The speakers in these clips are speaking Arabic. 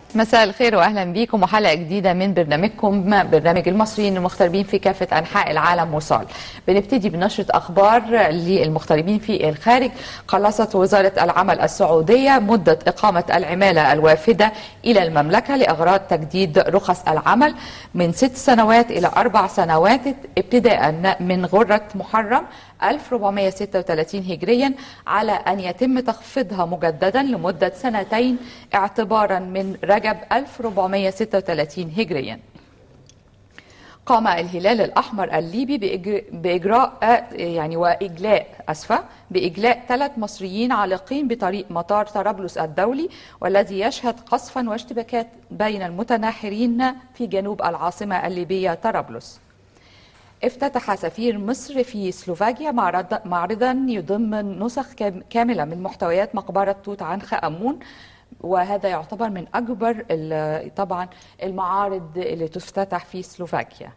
مساء الخير واهلا بيكم وحلقه جديده من برنامجكم برنامج المصريين المغتربين في كافه انحاء العالم وصال. بنبتدي بنشره اخبار للمغتربين في الخارج. خلصت وزاره العمل السعوديه مده اقامه العماله الوافده الى المملكه لاغراض تجديد رخص العمل من 6 سنوات الى 4 سنوات ابتداء من غره محرم 1436 هجريا، على أن يتم تخفيضها مجددا لمدة 2 سنين اعتبارا من رجب 1436 هجريا. قام الهلال الأحمر الليبي بإجلاء 3 مصريين عالقين بطريق مطار طرابلس الدولي، والذي يشهد قصفا واشتباكات بين المتناحرين في جنوب العاصمة الليبية طرابلس. افتتح سفير مصر في سلوفاكيا معرضا يضم نسخ كاملة من محتويات مقبرة توت عنخ آمون، وهذا يعتبر من أكبر طبعا المعارض اللي تفتتح في سلوفاكيا.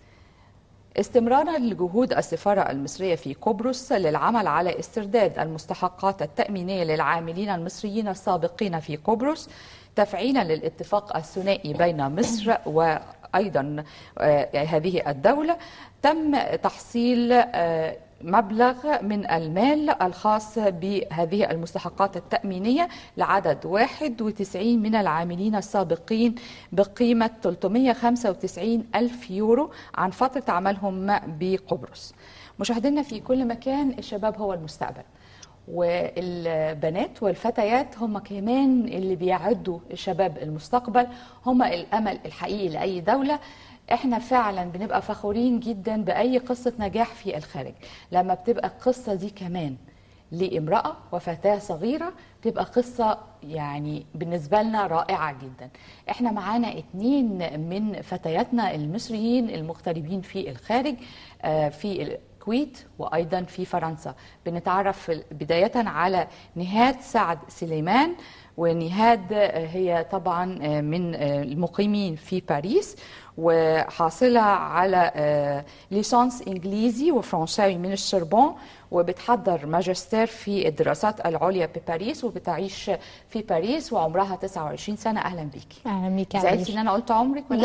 استمرارا لجهود السفارة المصرية في قبرص للعمل على استرداد المستحقات التأمينية للعاملين المصريين السابقين في قبرص، تفعيلا للاتفاق الثنائي بين مصر وأيضا هذه الدولة، تم تحصيل مبلغ من المال الخاص بهذه المستحقات التأمينية لعدد 91 من العاملين السابقين بقيمة 395 ألف يورو عن فترة عملهم بقبرص. مشاهدينا في كل مكان، الشباب هو المستقبل، والبنات والفتيات هم كمان اللي بيعدوا الشباب المستقبل، هم الأمل الحقيقي لأي دولة. احنا فعلا بنبقى فخورين جدا بأي قصة نجاح في الخارج، لما بتبقى القصة دي كمان لامرأة وفتاة صغيرة بتبقى قصة يعني بالنسبة لنا رائعة جدا. احنا معانا 2 من فتياتنا المصريين المغتربين في الخارج في الكويت وأيضا في فرنسا. بنتعرف بداية على نهاد سعد سليمان، ونهاد هي طبعا من المقيمين في باريس، وحاصلة على ليسانس إنجليزي وفرنساوي من السوربون، وبتحضر ماجستير في الدراسات العليا بباريس، وبتعيش في باريس وعمرها 29 سنة. أهلا بيكي. اهلا بيكي. زعلتي إن أنا قلت عمرك ولا لا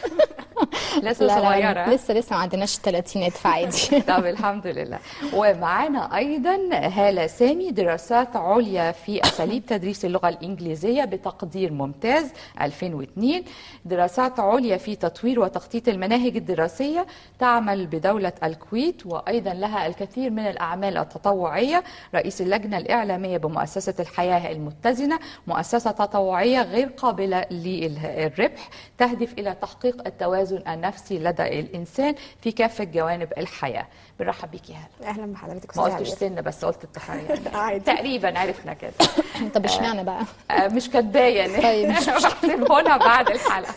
لسه لا صغيرة؟ لسه ما عندناش 30 فعادي. طب الحمد لله. ومعانا أيضا هالة سامي، دراسات عليا في أساليب تدريس اللغة الإنجليزية بتقدير ممتاز 2002، دراسات عليا في تطوير وتخطيط المناهج الدراسية، تعمل بدولة الكويت، وأيضا لها الكثير من الأعمال التطوعية. رئيس اللجنة الإعلامية بمؤسسة الحياة المتزنة، مؤسسة تطوعية غير قابلة للربح، تهدف إلى تحقيق التوازن النفسي لدى الإنسان في كافة جوانب الحياة. بنرحب بيكي يا هلا. اهلا بحضرتك. ما قلتش سن بس قلت التحرير تقريبا عرفنا كده. طب اشمعنى بقى؟ مش كاتباه يعني. طيب بحسبه هنا بعد الحلقة.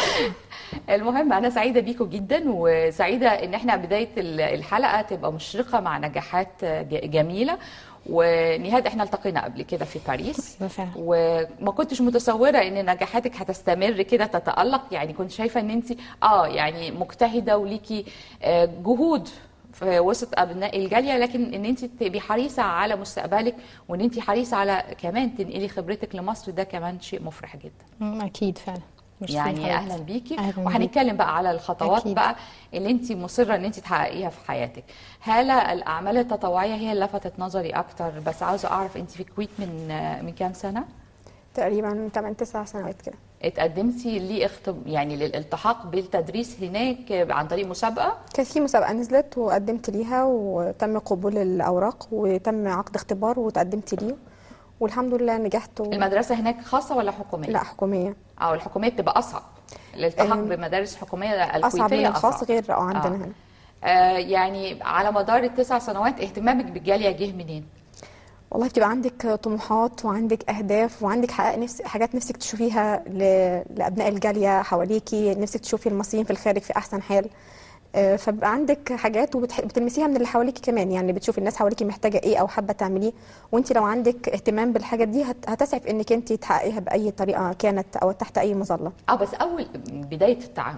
المهم أنا سعيدة بيكم جدا، وسعيدة إن احنا بداية الحلقة تبقى مشرقة مع نجاحات جميلة. ونهاد احنا التقينا قبل كده في باريس، وما كنتش متصوره ان نجاحاتك هتستمر كده تتألق، يعني كنت شايفه ان انت يعني مجتهده وليكي جهود في وسط ابناء الجاليه، لكن ان انت تبقي حريصه على مستقبلك، وان انت حريصه على كمان تنقلي خبرتك لمصر، ده كمان شيء مفرح جدا. اكيد فعلا. يعني اهلا بيكي. وهنتكلم بقى على الخطوات أكيد بقى اللي انت مصره ان انت تحققيها في حياتك. هالة، الاعمال التطوعيه هي اللي لفتت نظري اكتر، بس عاوزه اعرف انت في الكويت من كام سنه؟ تقريبا 8-9 سنوات كده. اتقدمتي يعني للالتحاق بالتدريس هناك عن طريق مسابقه؟ كانت في مسابقه نزلت وقدمت ليها، وتم قبول الاوراق، وتم عقد اختبار وتقدمت ليه، والحمد لله نجحت. المدرسه هناك خاصه ولا حكوميه؟ لا حكوميه. الحكوميه بتبقى اصعب، الالتحاق بمدارس حكوميه الكويتيه اصعب من الخاص غير عندنا هنا. يعني على مدار ال9 سنوات اهتمامك بالجاليه جه منين؟ والله بتبقى عندك طموحات وعندك اهداف وعندك حاجات نفسك تشوفيها لابناء الجاليه حواليكي، نفسك تشوفي المصريين في الخارج في احسن حال. فبقى عندك حاجات وبتلمسيها من اللي حواليكي كمان، يعني بتشوفي الناس حواليكي محتاجه ايه او حابه تعمليه، وانت لو عندك اهتمام بالحاجات دي هتسعف انك انت تحققيها باي طريقه كانت او تحت اي مظله. بس اول بدايه التعامل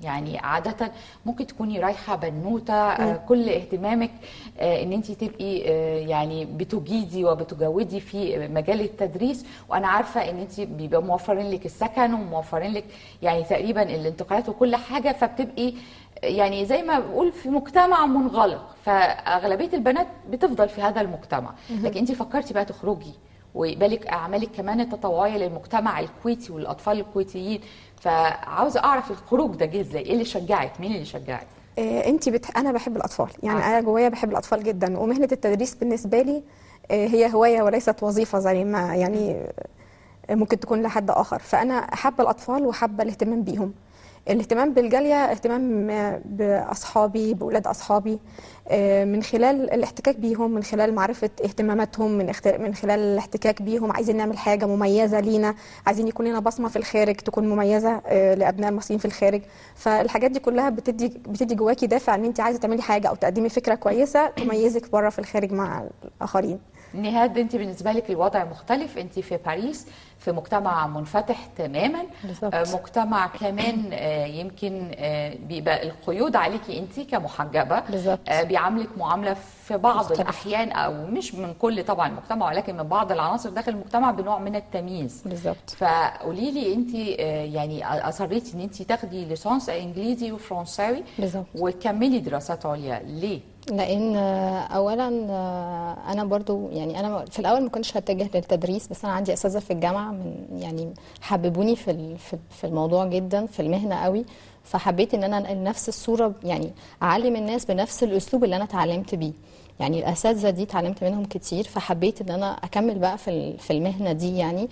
يعني عادة ممكن تكوني رايحة بنوتة كل اهتمامك ان انت تبقي يعني بتجيدي وبتجودي في مجال التدريس، وانا عارفة ان انت بيبقى موفرين لك السكن وموفرين لك يعني تقريبا الانتقالات وكل حاجة، فبتبقي يعني زي ما بقول في مجتمع منغلق، فأغلبية البنات بتفضل في هذا المجتمع. لكن انت فكرتي بقى تخرجي ويبالك اعمالك كمان التطوعيه للمجتمع الكويتي والاطفال الكويتيين، فعاوزه اعرف الخروج ده جه ازاي؟ ايه اللي شجعك؟ مين اللي شجعك؟ انا بحب الاطفال، يعني انا جوايا بحب الاطفال جدا، ومهنه التدريس بالنسبه لي هي هوايه وليست وظيفه زي ما يعني ممكن تكون لحد اخر. فانا حابه الاطفال وحابه الاهتمام بيهم. الاهتمام بالجاليه اهتمام باصحابي، باولاد اصحابي، من خلال الاحتكاك بيهم، من خلال معرفه اهتماماتهم، من خلال الاحتكاك بيهم. عايزين نعمل حاجه مميزه لينا، عايزين يكون لنا بصمه في الخارج تكون مميزه لابناء المصريين في الخارج. فالحاجات دي كلها بتدي جواكي دافع ان انت عايزه تعملي حاجه او تقدمي فكره كويسه تميزك بره في الخارج مع الاخرين. نهاد، انت بالنسبه لك الوضع مختلف، انت في باريس في مجتمع منفتح تماما. مجتمع كمان يمكن بيبقى القيود عليكي انت كمحجبه، بيعاملك معامله في بعض الاحيان، او مش من كل طبعا المجتمع، ولكن من بعض العناصر داخل المجتمع بنوع من التمييز. بالظبط. فقولي لي انت يعني اصريتي ان انت تاخدي ليسانس انجليزي وفرنساوي وتكملي دراسات عليا، ليه؟ لان اولا انا برضو يعني انا في الاول ما كنتش هتجه للتدريس، بس انا عندي اساتذه في الجامعه من يعني حببوني في الموضوع جدا، في المهنه قوي. فحبيت ان انا انقل نفس الصوره، يعني اعلم الناس بنفس الاسلوب اللي انا اتعلمت بيه. يعني الاساتذه دي اتعلمت منهم كتير، فحبيت ان انا اكمل بقى في المهنه دي يعني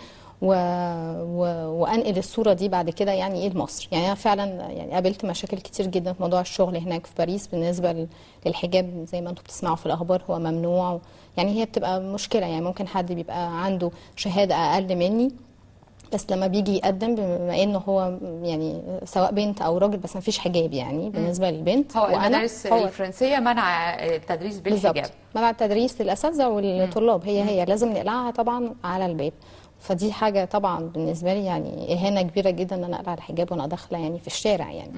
وانقل الصوره دي بعد كده يعني ايه لمصر. يعني انا فعلا يعني قابلت مشاكل كتير جدا في موضوع الشغل هناك في باريس بالنسبه للحجاب، زي ما انتم بتسمعوا في الاخبار هو ممنوع. يعني هي بتبقى مشكله، يعني ممكن حد بيبقى عنده شهاده اقل مني، بس لما بيجي يقدم بما انه هو يعني سواء بنت او راجل، بس ما فيش حجاب يعني بالنسبه للبنت. هو المدارس الفرنسيه منع التدريس بالحجاب، منع التدريس للاساتذه والطلاب، هي لازم نقلعها طبعا على الباب. فدي حاجه طبعا بالنسبه لي يعني اهانه كبيره جدا ان انا اقلع الحجاب وانا داخله يعني في الشارع يعني.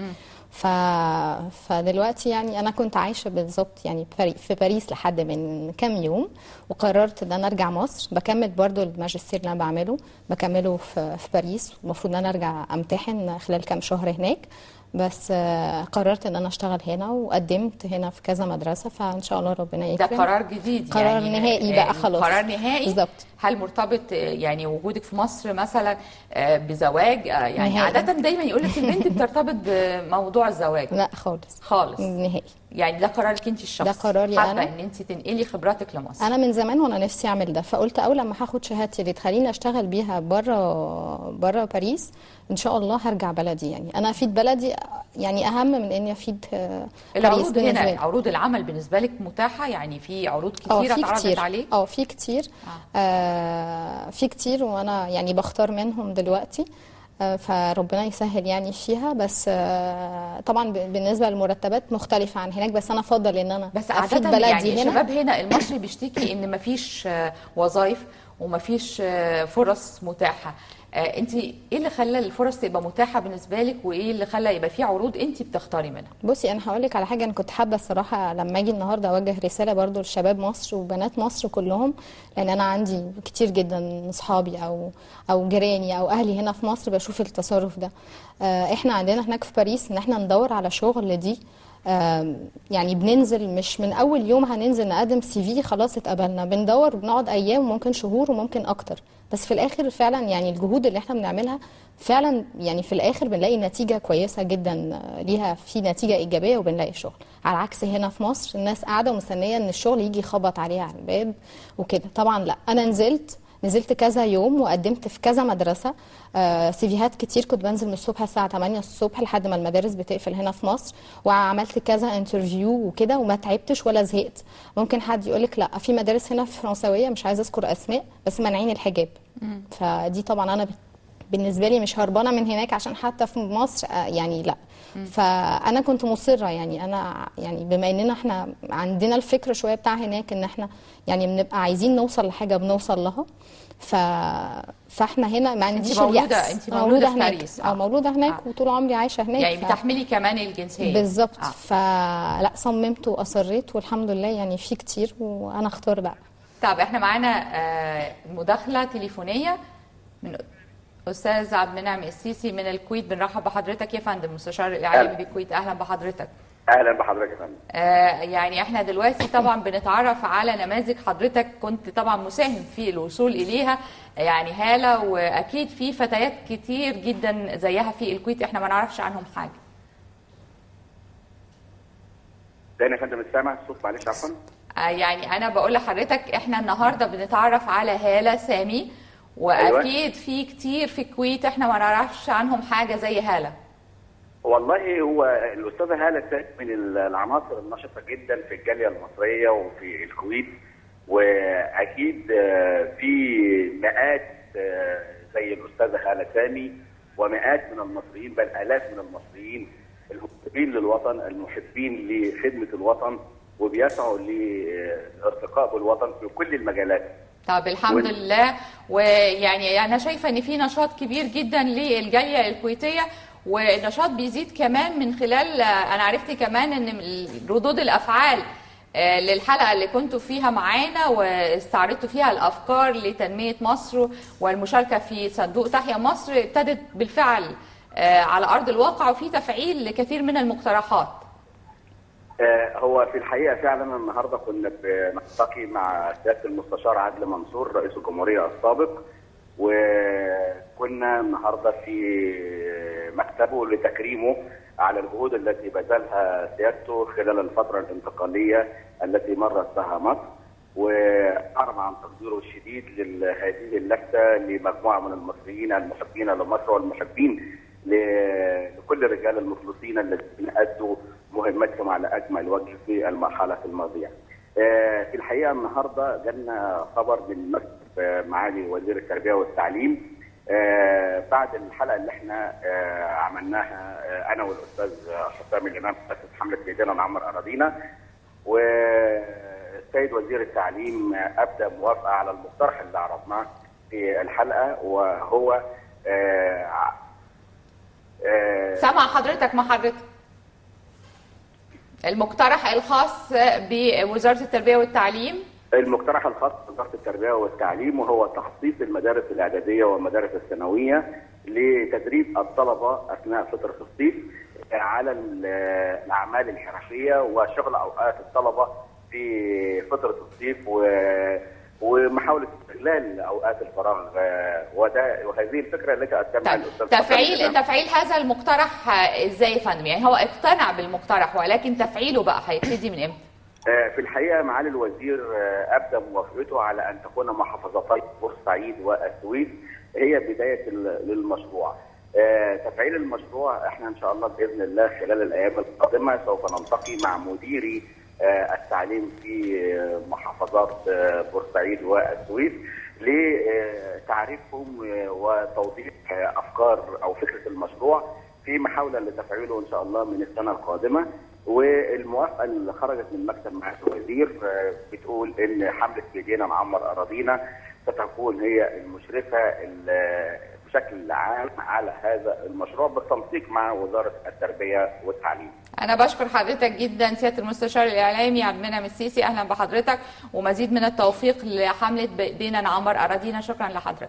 فدلوقتي يعني انا كنت عايشه بالظبط يعني في باريس لحد من كام يوم، وقررت ان انا ارجع مصر بكمل برضو الماجستير اللي انا بعمله، بكمله في باريس. المفروض ان انا ارجع امتحن خلال كام شهر هناك، بس قررت ان انا اشتغل هنا، وقدمت هنا في كذا مدرسه، فان شاء الله ربنا يكرم. ده قرار جديد، قرار يعني نهائي بقى خلاص. قرار نهائي بالظبط. هل مرتبط يعني وجودك في مصر مثلا بزواج؟ يعني نهائي. عاده دايما يقول لك البنت بترتبط بموضوع الزواج. لا خالص خالص نهائي. يعني ده قرارك انت الشخصي؟ ده قراري حابه انا ان انت تنقلي خبراتك لمصر. انا من زمان وانا نفسي اعمل ده، فقلت اول لما هاخد شهادتي اللي تخليني اشتغل بيها بره باريس ان شاء الله هرجع بلدي. يعني انا افيد بلدي يعني اهم من اني افيد العروض هنا، عروض العمل بالنسبه لك متاحه؟ يعني في عروض كتيره اتعرضت عليك؟ في كتير. في كتير، وانا يعني بختار منهم دلوقتي، فربنا يسهل يعني فيها. بس طبعا بالنسبه للمرتبات مختلفه عن هناك، بس انا افضل ان انا بس افيد بلدي يعني هنا. الشباب هنا المصري بيشتكي ان مفيش وظائف ومفيش فرص متاحه. انت ايه اللي خلى الفرص تبقى متاحه بالنسبه لك، وايه اللي خلى يبقى في عروض انت بتختاري منها؟ بصي انا هقول لك على حاجه، انا كنت حابه الصراحه لما اجي النهارده اوجه رساله برضو لشباب مصر وبنات مصر كلهم، لان انا عندي كتير جدا اصحابي او جيراني او اهلي هنا في مصر بشوف التصرف ده. احنا عندنا هناك في باريس ان احنا ندور على شغل دي يعني بننزل، مش من اول يوم هننزل نقدم سي في خلاص اتقبلنا، بندور وبنقعد ايام وممكن شهور وممكن اكتر، بس في الاخر فعلا يعني الجهود اللي احنا بنعملها فعلا يعني في الاخر بنلاقي نتيجه كويسه جدا ليها، في نتيجه ايجابيه وبنلاقي شغل. على عكس هنا في مصر الناس قاعده ومستنيه ان الشغل يجي يخبط عليها على الباب وكده. طبعا لا، انا نزلت كذا يوم وقدمت في كذا مدرسه سيفيهات كتير، كنت بنزل من الصبح الساعه 8 الصبح لحد ما المدارس بتقفل هنا في مصر، وعملت كذا انترفيو وكده وما تعبتش ولا زهقت. ممكن حد يقولك لا، في مدارس هنا فرنسويه مش عايزه اذكر اسماء بس مانعين الحجاب، فدي طبعا انا بالنسبه لي مش هربانه من هناك عشان حتى في مصر يعني لا. فانا كنت مصره، يعني انا يعني بما اننا احنا عندنا الفكر شويه بتاع هناك ان احنا يعني بنبقى عايزين نوصل لحاجه بنوصل لها، فاحنا هنا ما عنديش اليأس. انت مولوده في هناك باريس. مولوده هناك وطول عمري عايشه هناك، يعني بتحملي كمان الجنسيه بالظبط. فلا صممت واصريت والحمد لله يعني في كتير وانا اختار بقى. طب احنا معانا مداخله تليفونيه من استاذ عبد المنعم السيسي من الكويت. بنرحب بحضرتك يا فندم، مستشار الاعلامي بالكويت. اهلا بحضرتك. اهلا بحضرتك يا فندم. يعني احنا دلوقتي طبعا بنتعرف على نماذج حضرتك كنت طبعا مساهم في الوصول اليها، يعني هالة، واكيد في فتيات كتير جدا زيها في الكويت احنا ما نعرفش عنهم حاجه. تاني يا فندم مش سامع الصوت، معلش عفوا. يعني انا بقول لحضرتك احنا النهارده بنتعرف على هالة سامي، واكيد في كتير في الكويت احنا ما نعرفش عنهم حاجه زي هالة. والله هو الاستاذه هاله سامي من العناصر النشطه جدا في الجاليه المصريه وفي الكويت، واكيد في مئات زي الاستاذه هاله سامي ومئات من المصريين، بل الاف من المصريين المحبين للوطن، المحبين لخدمه الوطن، وبيسعوا لارتقاء بالوطن في كل المجالات. طب الحمد لله. ويعني انا شايفه ان في نشاط كبير جدا للجاليه الكويتيه، والنشاط بيزيد كمان من خلال انا عرفت كمان ان ردود الافعال للحلقه اللي كنتوا فيها معانا واستعرضتوا فيها الافكار لتنميه مصر والمشاركه في صندوق تحيا مصر ابتدت بالفعل على ارض الواقع، وفي تفعيل لكثير من المقترحات. هو في الحقيقه فعلا النهارده كنا بنلتقي مع سياده المستشار عادل منصور رئيس الجمهوريه السابق، وكنا النهارده في مكتبه لتكريمه على الجهود التي بذلها سيادته خلال الفتره الانتقاليه التي مرت بها مصر، واعرب عن تقديره الشديد لهذه اللفته لمجموعه من المصريين المحبين لمصر والمحبين لكل الرجال المخلصين الذين ادوا مهمتهم على اجمل وجه في المرحله الماضيه. في الحقيقه النهارده جالنا خبر من مكتب معالي وزير التربيه والتعليم بعد الحلقه اللي احنا عملناها انا والاستاذ حسام الامام مؤسس حمله بايدينا نعمر اراضينا، والسيد وزير التعليم ابدى موافقه على المقترح اللي عرضناه في الحلقه، وهو سامع حضرتك مع حضرتك المقترح الخاص بوزاره التربيه والتعليم. المقترح الخاص بوزاره التربيه والتعليم وهو تخصيص المدارس الاعداديه والمدارس الثانويه لتدريب الطلبه اثناء فتره الصيف على الاعمال الحرفيه وشغل اوقات الطلبه في فتره الصيف ومحاوله استغلال اوقات الفراغ، وهذه الفكره التي قدمها الاستاذ. تفعيل هذا المقترح ازاي يا فندم؟ يعني هو اقتنع بالمقترح ولكن تفعيله بقى هيبتدي من امتى؟ في الحقيقه معالي الوزير ابدى موافقته على ان تكون محافظتي بورسعيد والسويس هي بدايه للمشروع. تفعيل المشروع احنا ان شاء الله باذن الله خلال الايام القادمه سوف نلتقي مع مديري التعليم في محافظات بورسعيد والسويس لتعريفهم وتوضيح افكار او فكره المشروع في محاوله لتفعيله ان شاء الله من السنه القادمه. والموافقه اللي خرجت من مكتب معالي الوزير بتقول ان حمله بايدينا نعمر اراضينا ستكون هي المشرفه بشكل عام على هذا المشروع بالتنسيق مع وزاره التربيه والتعليم. أنا بشكر حضرتك جدا سيادة المستشار الإعلامي عبد المنعم السيسي، أهلا بحضرتك ومزيد من التوفيق لحملة بإيدينا نعمر أراضينا. شكرا لحضرتك.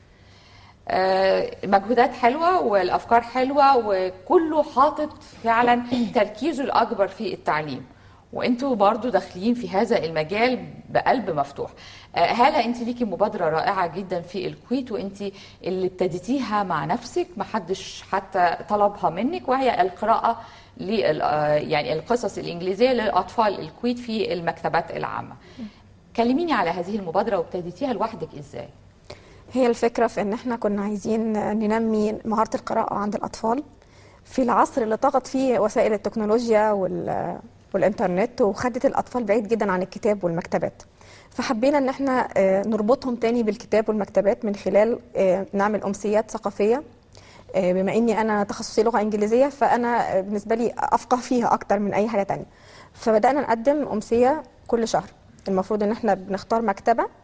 مجهودات حلوة والأفكار حلوة وكله حاطط فعلا تركيزه الأكبر في التعليم، وانتوا برضو داخلين في هذا المجال بقلب مفتوح. هالة انت ليكي مبادرة رائعة جدا في الكويت وانت اللي ابتديتيها مع نفسك، محدش حتى طلبها منك، وهي القراءة يعني القصص الإنجليزية للأطفال الكويت في المكتبات العامة. كلميني على هذه المبادرة وابتديتيها لوحدك ازاي؟ هي الفكرة في ان احنا كنا عايزين ننمي مهارة القراءة عند الأطفال في العصر اللي طغت فيه وسائل التكنولوجيا والإنترنت وخدت الأطفال بعيد جدا عن الكتاب والمكتبات. فحبينا ان احنا نربطهم تاني بالكتاب والمكتبات من خلال نعمل أمسيات ثقافية. بما اني انا تخصصي لغة إنجليزية فانا بالنسبة لي افقه فيها اكتر من اي حاجة تانية. فبدأنا نقدم أمسية كل شهر. المفروض ان احنا بنختار مكتبة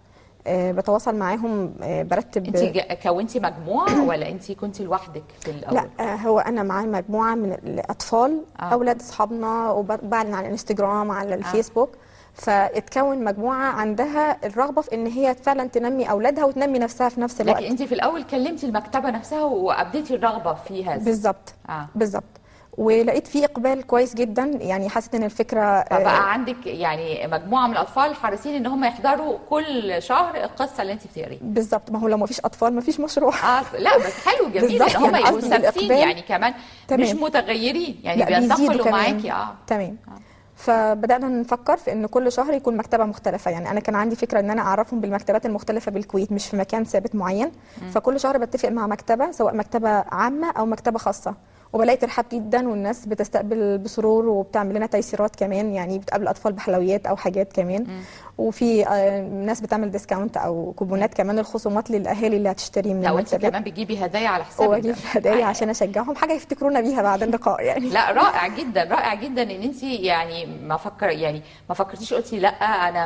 بتواصل معاهم، برتب. انت كونتي مجموعه ولا انت كنتي لوحدك في الاول؟ لا، هو انا معايا مجموعه من الاطفال، اولاد اصحابنا، وبعلن على الانستجرام على الفيسبوك. فاتكون مجموعه عندها الرغبه في ان هي فعلا تنمي اولادها وتنمي نفسها في نفس الوقت. لكن انت في الاول كلمتي المكتبه نفسها وابديتي الرغبه في هذا. بالظبط. بالظبط. ولقيت فيه اقبال كويس جدا، يعني حسيت ان الفكره فبقى عندك يعني مجموعه من الاطفال حريصين ان هم يحضروا كل شهر القصه اللي انت بتقريها. بالظبط. ما هو لو ما فيش اطفال ما فيش مشروع. لا بس حلو جميل ان هم يبقوا ثابتين يعني كمان. تمام. مش متغيرين يعني بينتقلوا معاكي. تمام. فبدأنا نفكر في ان كل شهر يكون مكتبة مختلفة. يعني انا كان عندي فكرة ان انا اعرفهم بالمكتبات المختلفة بالكويت، مش في مكان ثابت معين. فكل شهر بتفق مع مكتبة، سواء مكتبة عامة او مكتبة خاصة، وبلاقي ترحاب جدا، والناس بتستقبل بسرور وبتعمل لنا تيسيرات كمان، يعني بتقابل الاطفال بحلويات او حاجات كمان. وفي ناس بتعمل ديسكاونت او كوبونات كمان، الخصومات للاهالي اللي هتشتري من المكتبات. وانت كمان بتجيبي هدايا على حسابك. واجيب هدايا عشان اشجعهم، حاجه يفتكرونا بيها بعد اللقاء يعني. لا رائع جدا، رائع جدا ان انت يعني ما فكرتيش قلتي لا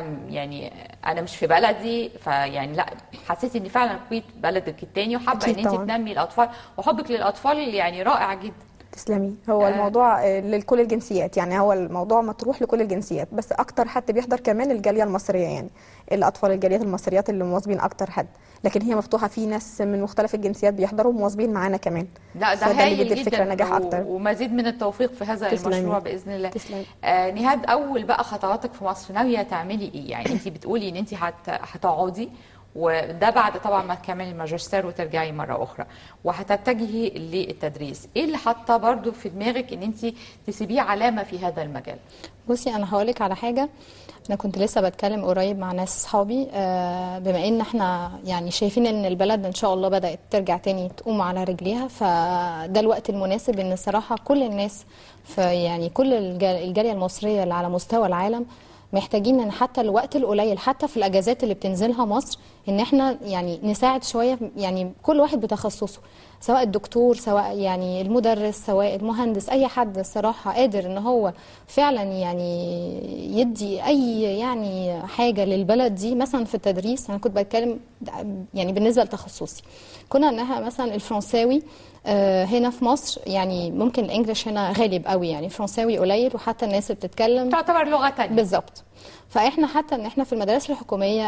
انا مش في بلدي، فيعني لا حسيتي ان فعلا الكويت بلدك الثاني، وحابه ان انت تنمي الاطفال، وحبك للاطفال يعني رائع جدا. تسلمي. هو الموضوع لكل الجنسيات، يعني هو الموضوع مطروح لكل الجنسيات، بس اكتر حد بيحضر كمان الجاليه المصريه، يعني الاطفال الجاليات المصريات اللي مواظبين اكتر حد، لكن هي مفتوحه في ناس من مختلف الجنسيات بيحضروا ومواظبين معانا كمان. لا ده هايل جدا، نجاح اكتر ومزيد من التوفيق في هذا المشروع باذن الله. تسلمي. نهاد، اول بقى خطواتك في مصر ناويه تعملي ايه؟ يعني انت بتقولي ان انت هتقعدي، وده بعد طبعا ما تكملي الماجستير وترجعي مره اخرى وهتتجهي للتدريس. ايه اللي حاطه برضو في دماغك ان انت تسيبيه علامه في هذا المجال؟ بصي انا هقولك على حاجه. انا كنت لسه بتكلم قريب مع ناس اصحابي، بما ان احنا يعني شايفين ان البلد ان شاء الله بدات ترجع تاني تقوم على رجليها، فده الوقت المناسب ان الصراحه كل الناس في يعني كل الجاليه المصريه اللي على مستوى العالم محتاجين ان حتى الوقت القليل، حتى في الاجازات اللي بتنزلها مصر، ان احنا يعني نساعد شويه، يعني كل واحد بتخصصه، سواء الدكتور، سواء يعني المدرس، سواء المهندس، اي حد الصراحه قادر ان هو فعلا يعني يدي اي يعني حاجه للبلد دي. مثلا في التدريس انا كنت بتكلم يعني بالنسبه لتخصصي، كنا انها مثلا الفرنساوي هنا في مصر، يعني ممكن الانجليش هنا غالب قوي، يعني فرنساوي قليل، وحتى الناس اللي بتتكلم تعتبر لغه ثانيه. بالظبط. فاحنا حتى ان احنا في المدارس الحكوميه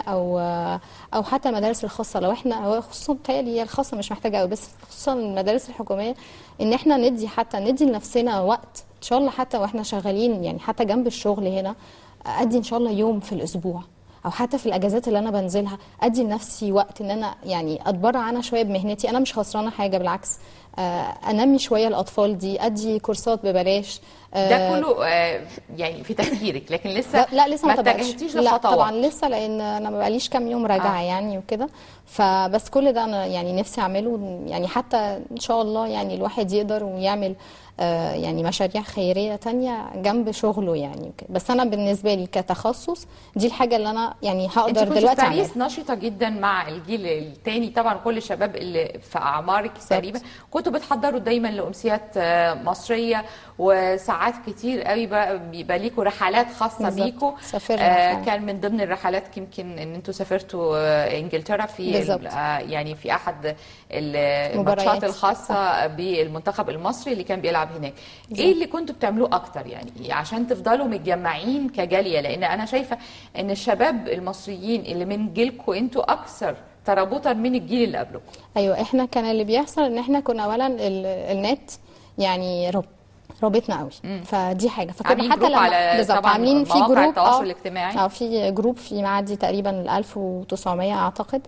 او حتى المدارس الخاصه، لو احنا خصوصا بتهيألي هي الخاصه مش محتاجه قوي، بس خصوصا المدارس الحكوميه، ان احنا ندي لنفسنا وقت ان شاء الله، حتى واحنا شغالين، يعني حتى جنب الشغل هنا ادي ان شاء الله يوم في الاسبوع، او حتى في الاجازات اللي انا بنزلها ادي لنفسي وقت ان انا يعني اتبرع عنها شويه بمهنتي. انا مش خسرانه حاجه، بالعكس انمي شويه الاطفال دي، ادي كورسات ببلاش. ده كله يعني في تفكيرك، لكن لسه لا لسه ما اتجهتيش لخطوات. لا طبعا لسه، لان انا ما بقاليش كام يوم راجعه يعني وكده. فبس كل ده انا يعني نفسي اعمله، يعني حتى ان شاء الله يعني الواحد يقدر ويعمل يعني مشاريع خيريه تانية جنب شغله يعني وكده. بس انا بالنسبه لي كتخصص دي الحاجه اللي انا يعني هقدر دلوقتي اعملها. انت كنت نشيطه جدا مع الجيل الثاني طبعا، كل الشباب اللي في اعمارك تقريبا كنتوا بتحضروا دايما لامسيات مصريه، وساعات كتير قوي بيبقى ليكوا رحلات خاصه بيكوا. كان من ضمن الرحلات يمكن ان انتوا سافرتوا انجلترا في يعني في احد الماتشات الخاصه بالمنتخب المصري اللي كان بيلعب هناك. ايه اللي كنتوا بتعملوه اكتر يعني عشان تفضلوا متجمعين كجاليه؟ لان انا شايفه ان الشباب المصريين اللي من جيلكم انتوا اكثر ترابطا من الجيل اللي قبلكم. ايوه، احنا كان اللي بيحصل ان احنا كنا اولا النت يعني رابطنا قوي، فدي حاجه. فكنا حتى لما بالظبط عاملين في جروب التواصل الاجتماعي، في جروب في معدي تقريبا 1900 اعتقد.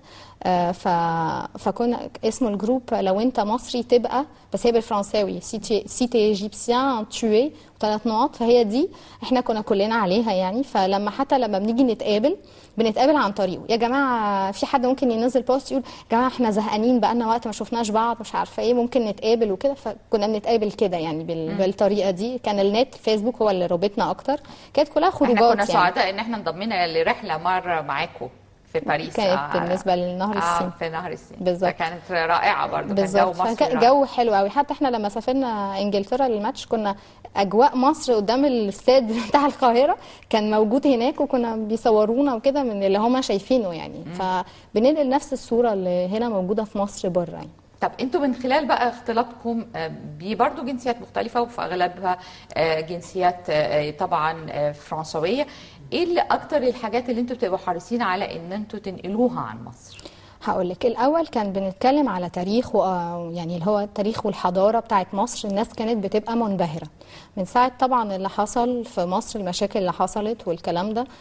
فكنا اسمه الجروب لو انت مصري تبقى، بس هي بالفرنساوي سي تي ايجيبسيان توي 3 نقط. فهي دي احنا كنا كلنا عليها يعني. فلما حتى لما بنيجي بنتقابل عن طريقه. يا جماعه في حد ممكن ينزل بوست يقول يا جماعه احنا زهقانين بقالنا وقت ما شفناش بعض مش عارفه ايه، ممكن نتقابل وكده. فكنا بنتقابل كده يعني بالطريقه دي. كان النت فيسبوك هو اللي رابطنا اكتر، كانت كلها خروجات. احنا كنا سعداء ان احنا انضمينا لرحله مره معاكم في باريس. كانت بالنسبه لنهر السين. في نهر السين بالظبط. كانت رائعه برضو. بالظبط. كان جو حلو قوي. حتى احنا لما سافرنا انجلترا للماتش كنا اجواء مصر قدام الاستاد بتاع القاهره كان موجود هناك، وكنا بيصورونا وكده من اللي هم شايفينه يعني. فبننقل نفس الصوره اللي هنا موجوده في مصر بره يعني. طب انتوا من خلال بقى اختلاطكم برضه جنسيات مختلفه وفي اغلبها جنسيات طبعا فرنسويه، ايه اللي اكتر الحاجات اللي انتوا بتبقوا حريصين على ان انتوا تنقلوها عن مصر؟ هقول لك، الاول كان بنتكلم على تاريخ يعني اللي هو التاريخ والحضاره بتاعت مصر. الناس كانت بتبقى منبهره من ساعه طبعا اللي حصل في مصر، المشاكل اللي حصلت والكلام ده.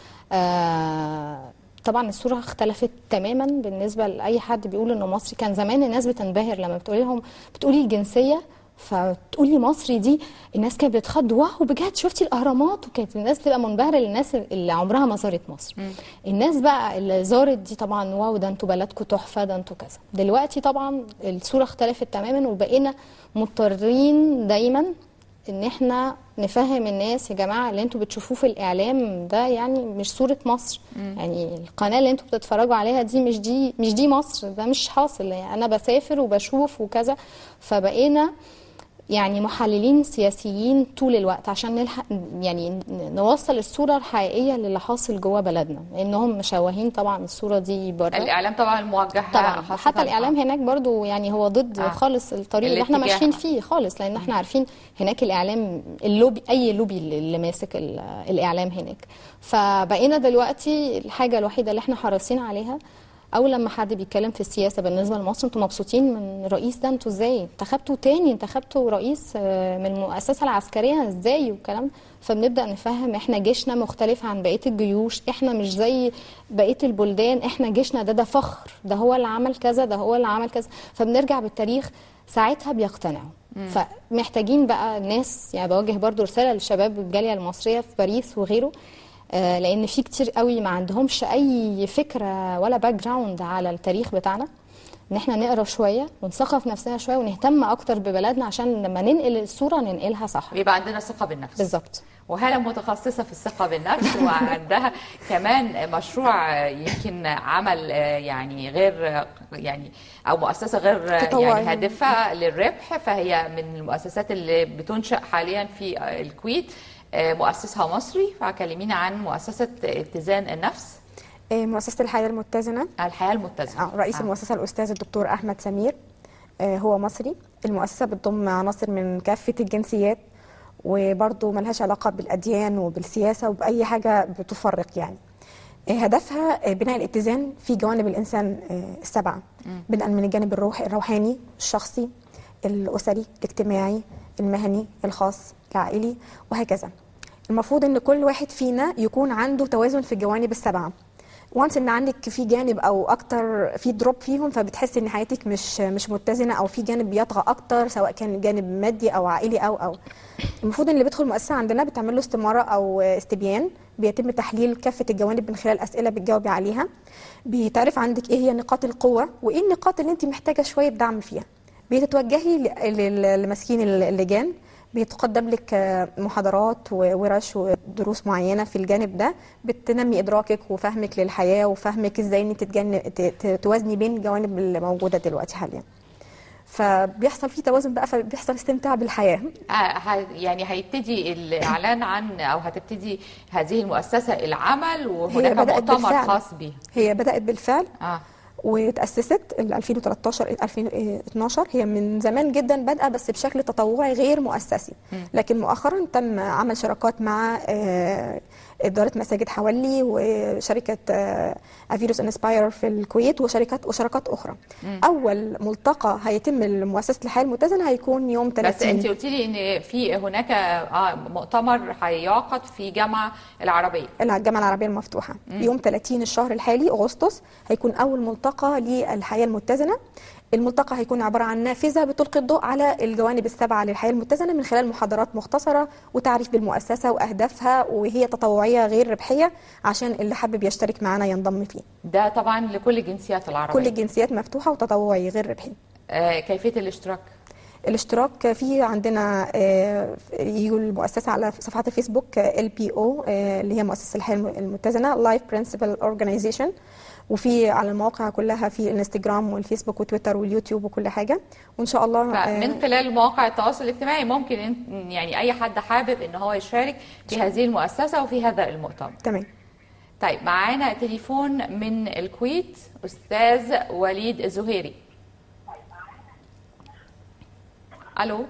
طبعا الصوره اختلفت تماما بالنسبه لاي حد بيقول انه مصري. كان زمان الناس بتنبهر لما بتقولي الجنسيه فتقولي مصري دي، الناس كانت بتخض، واو بجد شفتي الاهرامات، وكانت الناس بتبقى منبهره للناس اللي عمرها ما زارت مصر. الناس بقى اللي زارت دي طبعا واو ده انتوا بلدكم تحفه، ده انتوا كذا. دلوقتي طبعا الصوره اختلفت تماما، وبقينا مضطرين دايما ان احنا نفهم الناس يا جماعه اللي انتوا بتشوفوه في الاعلام ده يعني مش صوره مصر. يعني القناه اللي انتوا بتتفرجوا عليها دي مش دي مصر، ده مش حاصل. يعني انا بسافر وبشوف وكذا. فبقينا يعني محللين سياسيين طول الوقت عشان نلحق يعني نوصل الصوره الحقيقيه للي حاصل جوه بلدنا، لانهم مشوهين طبعا الصوره دي بره. الاعلام طبعا الموجه طبعا، حتى الاعلام هناك برضو يعني هو ضد خالص الطريق اللي احنا ماشيين فيه خالص، لان احنا عارفين هناك الاعلام اللوبي، اي لوبي اللي ماسك الاعلام هناك. فبقينا دلوقتي الحاجه الوحيده اللي احنا حريصين عليها، اول لما حد بيتكلم في السياسه بالنسبه لمصر، انتوا مبسوطين من الرئيس ده؟ انتوا ازاي انتخبتوا رئيس من المؤسسه العسكريه ازاي والكلام. فبنبدا نفهم احنا جيشنا مختلف عن بقيه الجيوش، احنا مش زي بقيه البلدان، احنا جيشنا ده فخر، ده هو اللي عمل كذا، ده هو اللي عمل كذا. فبنرجع بالتاريخ، ساعتها بيقتنعوا. فمحتاجين بقى الناس، يعني بوجه برضو رساله للشباب الجاليه المصريه في باريس وغيره، لان في كتير قوي ما عندهمش اي فكره ولا باك جراوند على التاريخ بتاعنا، ان احنا نقرا شويه ونثقف نفسنا شويه ونهتم اكتر ببلدنا، عشان لما ننقل الصوره ننقلها صح، يبقى عندنا ثقه بالنفس. بالظبط. وهلا متخصصه في الثقه بالنفس وعندها كمان مشروع يمكن عمل يعني غير يعني او مؤسسه غير يعني هادفه للربح، فهي من المؤسسات اللي بتنشأ حاليا في الكويت، مؤسسها مصري. فكلمينا عن مؤسسة اتزان النفس. مؤسسة الحياة المتزنة. الحياة المتزنة. رئيس المؤسسة الأستاذ الدكتور أحمد سمير، هو مصري. المؤسسة بتضم عناصر من كافة الجنسيات، وبرضه ملهاش علاقة بالأديان وبالسياسة وبأي حاجة بتفرق يعني. هدفها بناء الاتزان في جوانب الإنسان السبعة، بدءا من الجانب الروحاني، الشخصي، الأسري، الاجتماعي، المهني، الخاص، العائلي، وهكذا. المفروض ان كل واحد فينا يكون عنده توازن في الجوانب السبعه. وانس ان عندك في جانب او اكتر في دروب فيهم، فبتحس ان حياتك مش متزنه، او في جانب بيطغى اكتر، سواء كان جانب مادي او عائلي او المفروض ان اللي بيدخل المؤسسه عندنا بتعمل له استماره او استبيان، بيتم تحليل كافه الجوانب من خلال اسئله بتجاوبي عليها. بيتعرف عندك ايه هي نقاط القوه وايه النقاط اللي انت محتاجه شويه دعم فيها. بتتوجهي لمسكين اللجان، بيتقدم لك محاضرات وورش ودروس معينه في الجانب ده، بتنمي ادراكك وفهمك للحياه وفهمك ازاي ان توازني بين الجوانب اللي موجوده دلوقتي حاليا. فبيحصل فيه توازن بقى، فبيحصل استمتاع بالحياه. يعني هيبتدي الاعلان عن او هتبتدي هذه المؤسسه العمل، وهناك مؤتمر خاص بيها. هي بدات بالفعل وتأسست 2013-2012. هي من زمان جدا بادئه، بس بشكل تطوعي غير مؤسسي. لكن مؤخرا تم عمل شراكات مع إدارة مساجد حوالي وشركة افيروس انسباير في الكويت وشراكات أخرى. أول ملتقى هيتم لمؤسسة الحياة المتزنة هيكون يوم 30. بس أنت قلتي لي إن في هناك مؤتمر هيعقد في الجامعة العربية المفتوحة يوم 30 الشهر الحالي أغسطس. هيكون أول ملتقى للحياة المتزنة. الملتقى هيكون عبارة عن نافذة بتلقي الضوء على الجوانب السبعة للحياة المتزنة من خلال محاضرات مختصرة وتعريف بالمؤسسة وأهدافها، وهي تطوعية غير ربحية عشان اللي حابب يشترك معنا ينضم فيه. ده طبعا لكل الجنسيات العربية؟ كل الجنسيات مفتوحة وتطوعي غير ربحي. كيفية الاشتراك؟ الاشتراك في عندنا يجوا المؤسسة على صفحات الفيسبوك LPO اللي هي مؤسسة الحياة المتزنة Life Principle Organization، وفي على المواقع كلها، في الانستجرام والفيسبوك وتويتر واليوتيوب وكل حاجه، وان شاء الله من خلال مواقع التواصل الاجتماعي ممكن يعني اي حد حابب ان هو يشارك في هذه المؤسسه وفي هذا المؤتمر. تمام. طيب معانا تليفون من الكويت، استاذ وليد الزهيري. الو.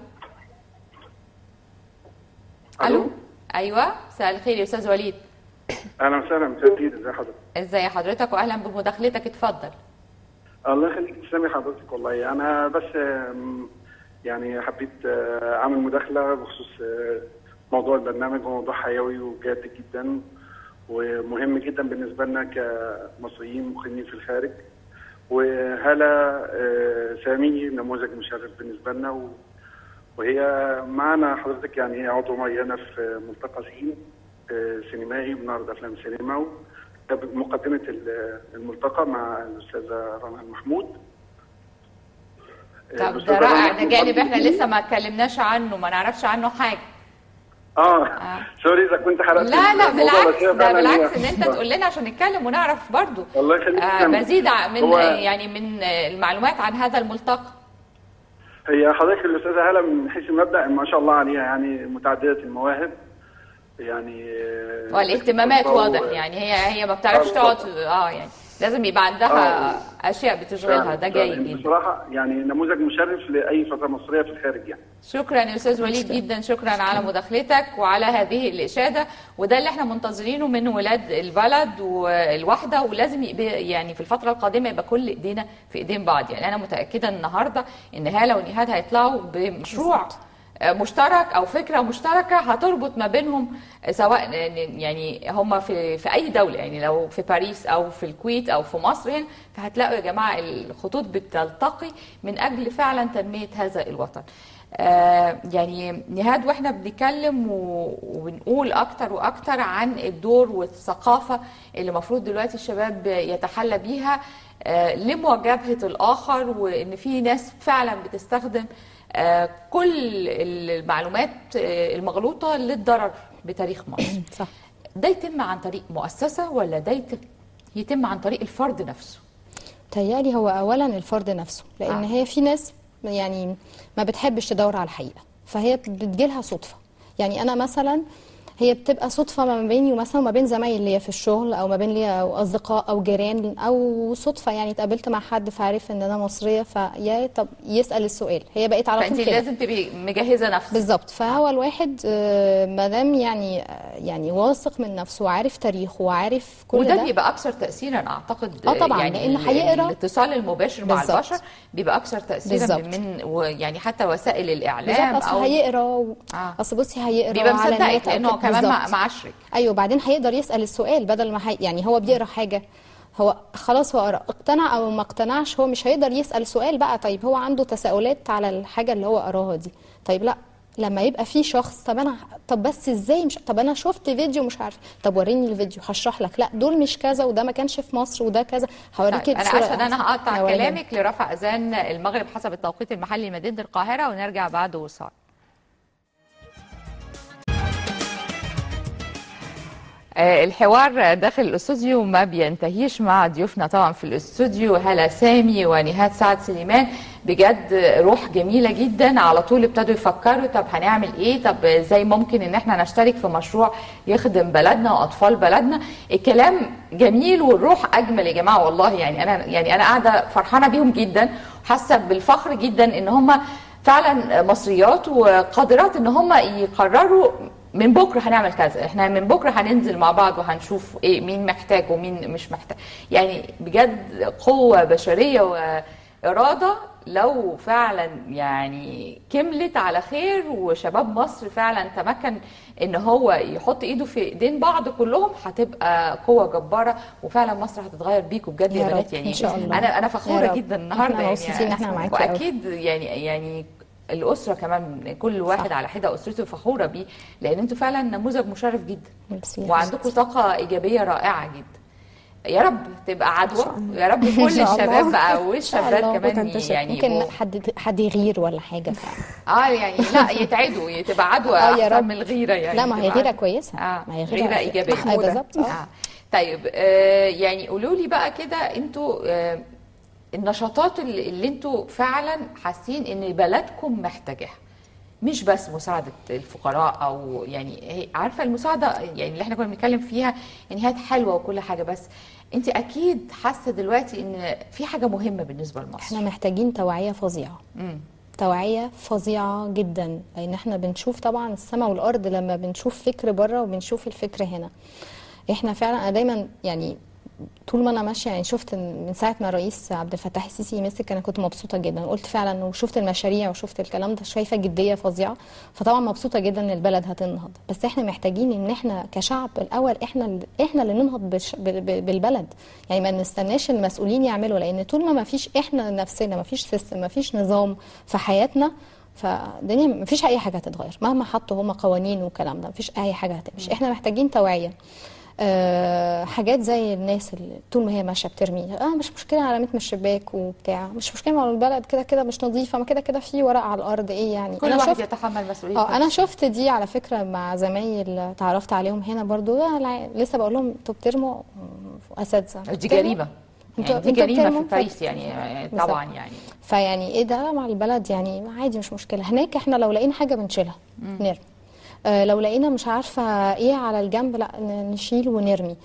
الو. ايوه، مساء الخير يا استاذ وليد. اهلا وسهلا، مساء الخير، ازي حضرتك؟ ازي حضرتك واهلا بمداخلتك، اتفضل. الله يخليك، تسلمي حضرتك. والله انا بس يعني حبيت اعمل مداخله بخصوص موضوع البرنامج، وموضوع حيوي وجاد جدا ومهم جدا بالنسبه لنا كمصريين مقيمين في الخارج. وهالة سامي نموذج مشرف بالنسبه لنا، وهي معنا حضرتك يعني هي عضو معينه في ملتقى زين سينمائي بنعرض افلام سينما، مقدمه الملتقى مع الاستاذه رنا محمود. طب ده رائع، ده جانب احنا لسه ما اتكلمناش عنه، ما نعرفش عنه حاجه. سوري اذا كنت حرقت. لا بالعكس، ده بالعكس ان انت تقول لنا عشان نتكلم ونعرف برضو الله يخليك مزيد من المعلومات عن هذا الملتقى. هي حضرتك الاستاذه هاله من حيث المبدا ما شاء الله عليها، يعني متعدده المواهب يعني والاهتمامات واضح، يعني هي ما بتعرفش تقعد يعني لازم يبقى عندها اشياء بتشغلها. ده جيد جدا بصراحه، يعني نموذج مشرف لاي فتره مصريه في الخارج يعني. شكرا يا استاذ وليد جدا، شكرا على مداخلتك وعلى هذه الاشاده، وده اللي احنا منتظرينه من ولاد البلد والوحده، ولازم يعني في الفتره القادمه يبقى كل ايدينا في ايدين بعض. يعني انا متاكده النهارده ان هاله ونهاد هيطلعوا بمشروع مشترك او فكره مشتركه هتربط ما بينهم، سواء يعني هم في اي دوله، يعني لو في باريس او في الكويت او في مصر هنا، فهتلاقوا يا جماعه الخطوط بتلتقي من اجل فعلا تنميه هذا الوطن. يعني نهاد واحنا بنتكلم وبنقول اكتر واكتر عن الدور والثقافه اللي المفروض دلوقتي الشباب يتحلى بيها لمواجهه الاخر، وان في ناس فعلا بتستخدم كل المعلومات المغلوطة للضرر بتاريخ مصر. صح. ده يتم عن طريق مؤسسة ولا ده يتم عن طريق الفرد نفسه؟ تهيألي هو أولا الفرد نفسه، لأن هي في ناس يعني ما بتحبش تدور على الحقيقة، فهي بتجيلها صدفة. يعني أنا مثلا هي بتبقى صدفه ما بيني ومثلا وما بين زمايل ليا في الشغل، او ما بين ليا او اصدقاء او جيران، او صدفه يعني اتقابلت مع حد فعرف ان انا مصريه، فيا طب يسال السؤال، هي بقيت على طول كده. فانت لازم تبقي مجهزه نفسك بالظبط. فهو الواحد ما دام يعني واثق من نفسه وعارف تاريخه وعارف كل وده بيبقى اكثر تاثيرا اعتقد. طبعا يعني لانه هيقرا الاتصال المباشر مع البشر بيبقى اكثر تاثيرا من يعني حتى وسائل الاعلام. اصل هيقرا اصل بصي هيقرا بيبقى على النت لانه كمان معشرك. ايوه، بعدين هيقدر يسال السؤال بدل ما يعني هو بيقرا حاجه، هو خلاص هو قرا، اقتنع او ما اقتنعش، هو مش هيقدر يسال سؤال بقى. طيب هو عنده تساؤلات على الحاجه اللي هو قراها دي. طيب لا، لما يبقى في شخص طب بس ازاي مش طب انا شفت فيديو مش عارف، طب وريني الفيديو هشرح لك، لا دول مش كذا وده ما كانش في مصر وده كذا، هوريك طيب انا اسفه انا هقطع كلامك لرفع اذان المغرب حسب التوقيت المحلي لمدينه القاهره، ونرجع بعد وصال. الحوار داخل الاستوديو ما بينتهيش مع ضيوفنا طبعا في الاستوديو، هالة سامي ونهاد سعد سليمان. بجد روح جميله جدا، على طول ابتدوا يفكروا طب هنعمل ايه، طب ازاي ممكن ان احنا نشترك في مشروع يخدم بلدنا واطفال بلدنا. الكلام جميل والروح اجمل يا جماعه والله. يعني انا قاعده فرحانه بيهم جدا وحاسه بالفخر جدا ان هم فعلا مصريات وقادرات ان هم يقرروا من بكره هنعمل كذا، احنا من بكره هننزل مع بعض وهنشوف ايه مين محتاج ومين مش محتاج. يعني بجد قوه بشريه واراده لو فعلا يعني كملت على خير، وشباب مصر فعلا تمكن ان هو يحط ايده في ايدين بعض كلهم، هتبقى قوه جباره، وفعلا مصر هتتغير بيكم بجد يا بنات. يعني إن شاء الله. انا فخوره جدا النهارده، يعني احنا معاكي واكيد يعني الاسره كمان كل واحد على حده اسرته فخوره بيه، لان انتوا فعلا نموذج مشرف جدا وعندكم طاقه ايجابيه رائعه جدا. يا رب تبقى عدوى، يا رب كل الشباب بقى والشابات كمان يعني ممكن حد يغير ولا حاجه يعني لا يتعدوا، تبقى عدوى احسن من الغيره. يعني لا، ما هي غيره كويسه، ما هي غيره ايجابيه بالظبط. طيب يعني قولوا لي بقى كده انتوا النشاطات اللي انتوا فعلا حاسين ان بلدكم محتاجاها، مش بس مساعدة الفقراء أو يعني عارفة المساعدة يعني اللي احنا كنا بنتكلم فيها يعني هي حلوة وكل حاجة، بس انت أكيد حاسة دلوقتي إن في حاجة مهمة بالنسبة لمصر. احنا محتاجين توعية فظيعة. توعية فظيعة جدا، لأن احنا بنشوف طبعا السماء والأرض لما بنشوف فكر بره وبنشوف الفكر هنا. احنا فعلا أنا دايما يعني طول ما انا ماشيه يعني شفت من ساعه ما الرئيس عبد الفتاح السيسي مسك انا كنت مبسوطه جدا، قلت فعلا وشفت المشاريع وشفت الكلام ده، شايفه جديه فظيعه، فطبعا مبسوطه جدا ان البلد هتنهض. بس احنا محتاجين ان احنا كشعب الاول احنا اللي ننهض بالبلد، يعني ما نستناش المسؤولين يعملوا، لان طول ما فيش احنا نفسنا، ما فيش سيستم، ما فيش نظام في حياتنا، فالدنيا ما فيش اي حاجه هتتغير مهما حطوا هم قوانين والكلام ده، ما فيش اي حاجه هتمشي. احنا محتاجين توعيه. حاجات زي الناس اللي طول ما هي ماشيه بترمي مش مشكله على من الشباك وبتاع، مش مشكله، ما البلد كده كده مش نظيفه، ما كده كده في ورق على الارض، ايه يعني. كل واحد يتحمل مسؤوليته. انا شفت دي على فكره مع زمايل تعرفت عليهم هنا برضو، لسه بقول لهم انتوا بترموا اساتذه، دي جريمه يعني، دي جريمه في باريس يعني طبعا يعني. فيعني ايه ده مع البلد يعني عادي مش مشكله. هناك احنا لو لقينا حاجه بنشيلها نرمي، لو لقينا مش عارفه ايه على الجنب لا نشيل ونرمي.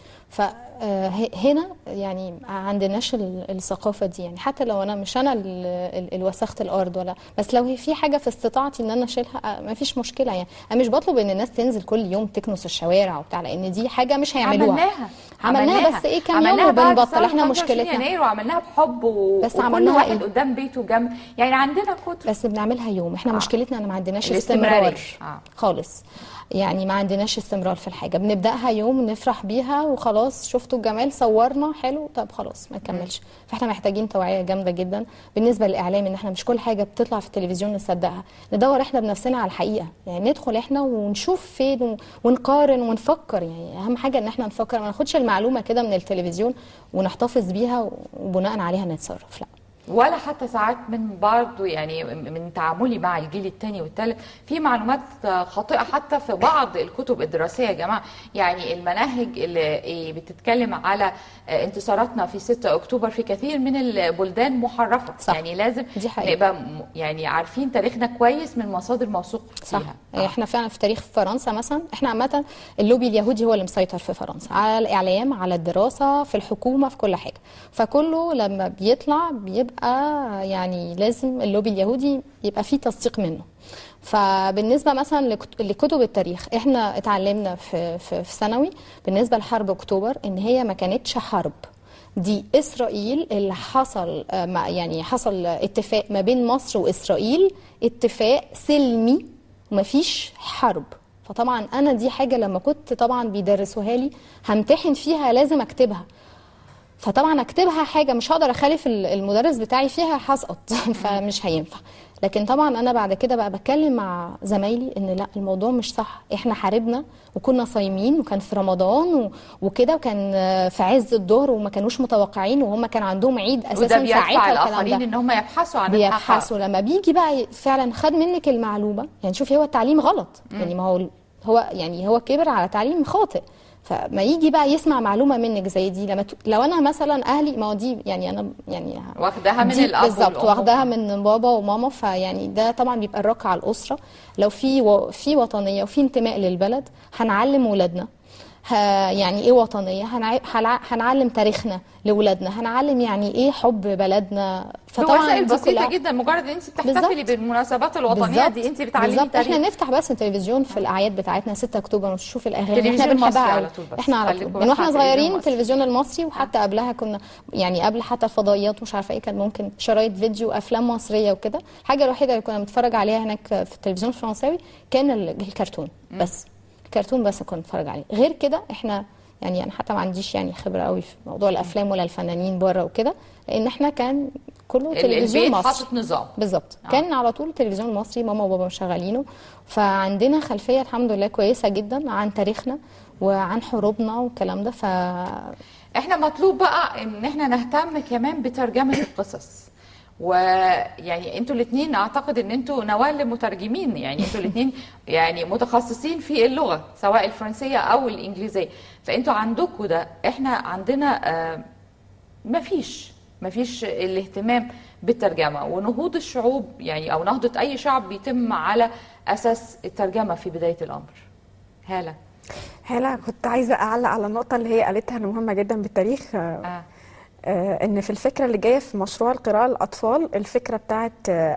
فهنا يعني ما عندناش الثقافه دي، يعني حتى لو انا مش انا اللي وسخت الارض ولا، بس لو في حاجه في استطاعتي ان انا اشيلها ما فيش مشكله. يعني انا مش بطلب ان الناس تنزل كل يوم تكنس الشوارع وبتاع، لان دي حاجه مش هيعملوها. عملناها بس ايه كام يوم وبنبطل. احنا مشكلتنا يناير وعملناها بحب بس وكل واحد قدام بيته جنب، يعني عندنا كتر بس بنعملها يوم. احنا مشكلتنا ان ما عندناش استمرار خالص، يعني ما عندناش استمرار في الحاجه، بنبداها يوم نفرح بيها وخلاص، شفتوا الجمال صورنا حلو طب خلاص ما نكملش. فاحنا محتاجين توعيه جامده جدا بالنسبه للاعلام، ان احنا مش كل حاجه بتطلع في التلفزيون نصدقها، ندور احنا بنفسنا على الحقيقه، يعني ندخل احنا ونشوف فين ونقارن ونفكر. يعني اهم حاجه ان احنا نفكر، ما ناخدش المعلومه كده من التلفزيون ونحتفظ بيها وبناء عليها نتصرف، لا. ولا حتى ساعات من برضه يعني من تعاملي مع الجيل الثاني والثالث في معلومات خاطئه حتى في بعض الكتب الدراسيه يا جماعه. يعني المناهج اللي بتتكلم على انتصاراتنا في 6 اكتوبر في كثير من البلدان محرفه، صح. يعني لازم نبقى يعني عارفين تاريخنا كويس من مصادر موثوق فيها. احنا فعلا في تاريخ فرنسا مثلا، احنا عامه اللوبي اليهودي هو اللي مسيطر في فرنسا على الاعلام، على الدراسه، في الحكومه، في كل حاجه، فكله لما بيطلع بيبقى يعني لازم اللوبي اليهودي يبقى فيه تصديق منه. فبالنسبه مثلا لكتب التاريخ، احنا اتعلمنا في ثانوي بالنسبه لحرب اكتوبر ان هي ما كانتش حرب، دي اسرائيل اللي حصل يعني حصل اتفاق ما بين مصر واسرائيل، اتفاق سلمي ومفيش حرب. فطبعا انا دي حاجه لما كنت طبعا بيدرسوها لي همتحن فيها لازم اكتبها، فطبعا اكتبها حاجه مش هقدر اخالف المدرس بتاعي فيها هسقط فمش هينفع. لكن طبعا انا بعد كده بقى بتكلم مع زمايلي ان لا الموضوع مش صح، احنا حاربنا وكنا صايمين وكان في رمضان وكده، وكان في عز الظهر وما كانوش متوقعين، وهم كان عندهم عيد اساسا ساعتها. الاخرين ان هم يبحثوا عن بيبحثوا لما بيجي بقى فعلا خد منك المعلومه. يعني شوفي هو التعليم غلط، يعني ما هو يعني هو كبر على تعليم خاطئ، فما يجي بقى يسمع معلومه منك زي دي لو انا مثلا اهلي، ما هو دي يعني انا يعني واخداها من الاب بالظبط، واخداها من بابا وماما، فيعني ده طبعا بيبقى الرق على الاسره. لو في وطنيه وفي انتماء للبلد هنعلم ولادنا يعني ايه وطنيه، هنعلم تاريخنا لاولادنا، هنعلم يعني ايه حب بلدنا. فطبعا وسائل بسيطه جدا، مجرد ان انت بتحتفلي بالمناسبات الوطنيه دي انت بتعلمي تاريخ. احنا نفتح بس التلفزيون في الاعياد بتاعتنا 6 اكتوبر ونشوف الاغاني احنا بنحبها احنا على طول من واحنا صغيرين. التلفزيون المصري، وحتى قبلها كنا يعني قبل حتى الفضائيات مش عارفه ايه، كان ممكن شرايط فيديو افلام مصريه وكده. الحاجه الوحيده اللي كنا بنتفرج عليها هناك في التلفزيون الفرنساوي كان الكرتون بس، الكرتون بس كنت اتفرج عليه. غير كده احنا يعني انا حتى ما عنديش يعني خبره قوي في موضوع الافلام ولا الفنانين بره وكده، لان احنا كان كله تلفزيون مصري حاطط نظام بالظبط. كان على طول التلفزيون المصري، ماما وبابا مشغلينه، فعندنا خلفيه الحمد لله كويسه جدا عن تاريخنا وعن حروبنا والكلام ده. احنا مطلوب بقى ان احنا نهتم كمان بترجمه القصص ويعني انتوا الاثنين اعتقد ان انتوا نوال مترجمين، يعني انتوا الاثنين يعني متخصصين في اللغه سواء الفرنسيه او الانجليزيه، فانتوا عندكم ده. احنا عندنا مفيش الاهتمام بالترجمه، ونهوض الشعوب يعني او نهضه اي شعب بيتم على اساس الترجمه في بدايه الامر. هالة كنت عايزه اعلق على النقطه اللي هي قالتها اللي مهمه جدا بالتاريخ. ان في الفكره اللي جايه في مشروع القراءه للاطفال، الفكره بتاعت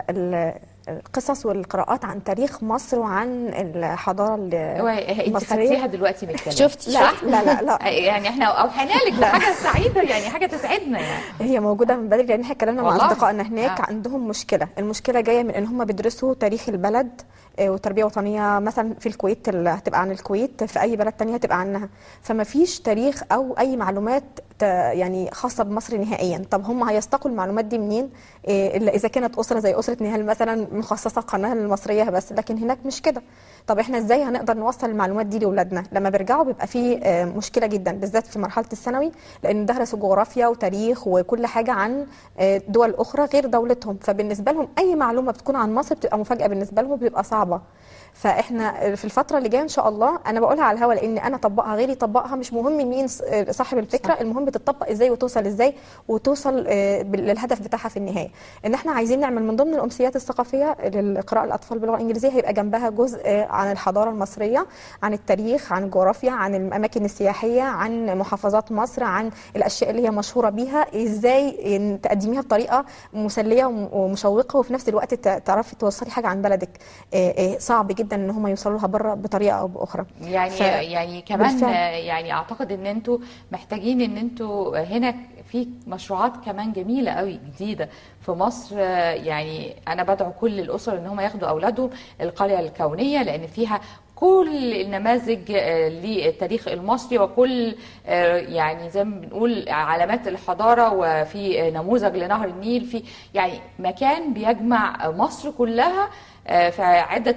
القصص والقراءات عن تاريخ مصر وعن الحضاره المصريه. انت خدتيها دلوقتي من الكلام. شفتي؟ لا يعني احنا اوحينا لك بحاجه سعيده، يعني حاجه تسعدنا يعني. هي موجوده من بدري، لان احنا اتكلمنا مع اصدقائنا هناك. عندهم المشكله جايه من ان هم بيدرسوا تاريخ البلد وتربيه وطنيه، مثلا في الكويت هتبقى عن الكويت، في اي بلد تانية هتبقى عنها، فما فيش تاريخ او اي معلومات يعني خاصه بمصر نهائيا. طب هم هيستقوا المعلومات دي منين؟ الا اذا كانت اسره زي اسره نهال مثلا مخصصه قناه المصريه بس، لكن هناك مش كده. طب احنا ازاي هنقدر نوصل المعلومات دي لاولادنا؟ لما بيرجعوا بيبقى في مشكله جدا، بالذات في مرحله الثانوي، لان درسوا جغرافيا وتاريخ وكل حاجه عن دول اخرى غير دولتهم، فبالنسبه لهم اي معلومه بتكون عن مصر بتبقى مفاجاه بالنسبه لهم، بتبقى صعبه. فاحنا في الفتره اللي جايه ان شاء الله، انا بقولها على الهوا لان انا طبقها غيري طبقها، مش مهم مين صاحب الفكره، المهم بتطبق ازاي وتوصل ازاي وتوصل للهدف بتاعها في النهايه. ان احنا عايزين نعمل من ضمن الامسيات الثقافيه للقراءه الاطفال باللغه الانجليزيه، هيبقى جنبها جزء عن الحضاره المصريه، عن التاريخ، عن الجغرافيا، عن الاماكن السياحيه، عن محافظات مصر، عن الاشياء اللي هي مشهوره بيها، ازاي تقدميها بطريقه مسليه ومشوقه، وفي نفس الوقت تعرفي توصلي حاجه عن بلدك. صعب جدا ان هم يوصلوا لها بره بطريقه او باخرى. يعني كمان يعني اعتقد ان انتوا محتاجين ان انتوا هنا في مشروعات كمان جميله قوي جديده في مصر. يعني انا بدعو كل الاسر ان هم ياخدوا اولادهم القريه الكونيه، لان فيها كل النماذج للتاريخ المصري وكل يعني زي ما بنقول علامات الحضاره، وفي نموذج لنهر النيل، في يعني مكان بيجمع مصر كلها في عدة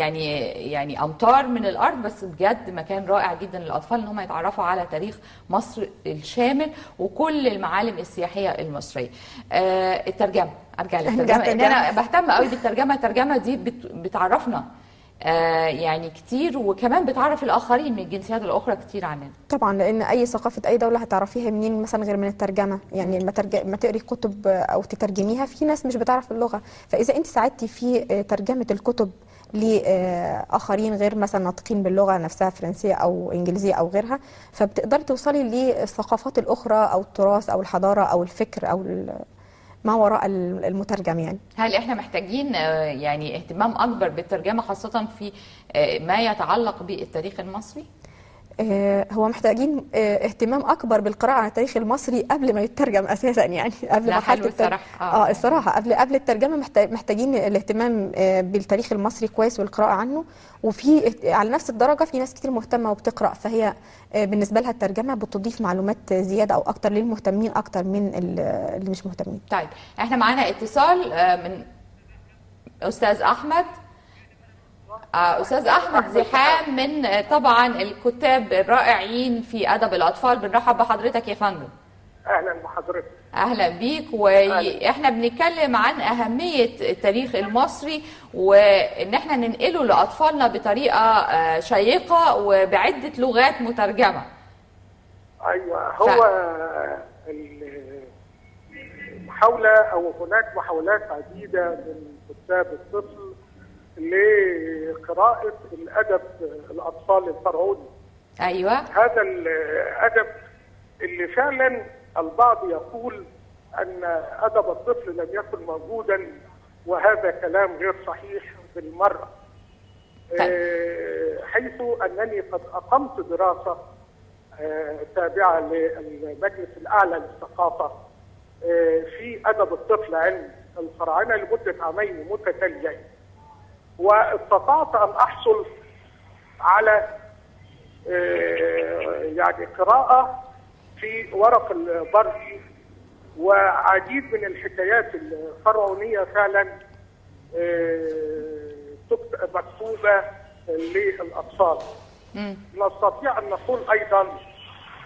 يعني أمتار من الأرض، بس بجد مكان رائع جدا للأطفال إن هم يتعرفوا على تاريخ مصر الشامل وكل المعالم السياحية المصرية. الترجمة، أرجع للترجمة إن أنا بهتم قوي بالترجمة. الترجمة دي بتعرفنا يعني كتير، وكمان بتعرف الآخرين من الجنسيات الأخرى كتير عننا. طبعا، لأن أي ثقافة أي دولة هتعرفيها منين مثلا غير من الترجمة؟ يعني لما تقري كتب أو تترجميها، في ناس مش بتعرف اللغة، فإذا أنت ساعدتي في ترجمة الكتب لآخرين غير مثلا ناطقين باللغة نفسها فرنسية أو إنجليزية أو غيرها، فبتقدري توصلي للثقافات الأخرى أو التراث أو الحضارة أو الفكر أو ما وراء المترجم. يعني هل احنا محتاجين يعني اهتمام اكبر بالترجمه خاصه في ما يتعلق بالتاريخ المصري؟ هو محتاجين اهتمام اكبر بالقراءه عن التاريخ المصري قبل ما يترجم اساسا، يعني قبل مرحله الصراحه قبل الترجمه محتاجين الاهتمام بالتاريخ المصري كويس والقراءه عنه. وفي على نفس الدرجه في ناس كتير مهتمه وبتقرا، فهي بالنسبه لها الترجمه بتضيف معلومات زياده او اكتر للمهتمين اكتر من اللي مش مهتمين. طيب احنا معانا اتصال من استاذ احمد. أستاذ أحمد زحام من طبعا الكتاب الرائعين في أدب الأطفال، بنرحب بحضرتك يا فندم. أهلا بحضرتك. أهلا بيك. وإحنا بنتكلم عن أهمية التاريخ المصري وإن إحنا ننقله لأطفالنا بطريقة شيقة وبعدة لغات مترجمة. أيوة، هو المحاولة أو هناك محاولات عديدة من كتاب الطفل لقراءة الأدب الأطفال الفرعوني. أيوة، هذا الأدب اللي فعلا البعض يقول أن أدب الطفل لم يكن موجودا، وهذا كلام غير صحيح بالمرة. حيث أنني قد أقمت دراسة تابعة للمجلس الأعلى للثقافة في أدب الطفل عند الفراعنة لمدة عامين متتاليين، واستطعت أن أحصل على يعني قراءة في ورق البردي وعديد من الحكايات الفرعونية فعلا مكتوبة للأطفال. نستطيع أن نقول أيضا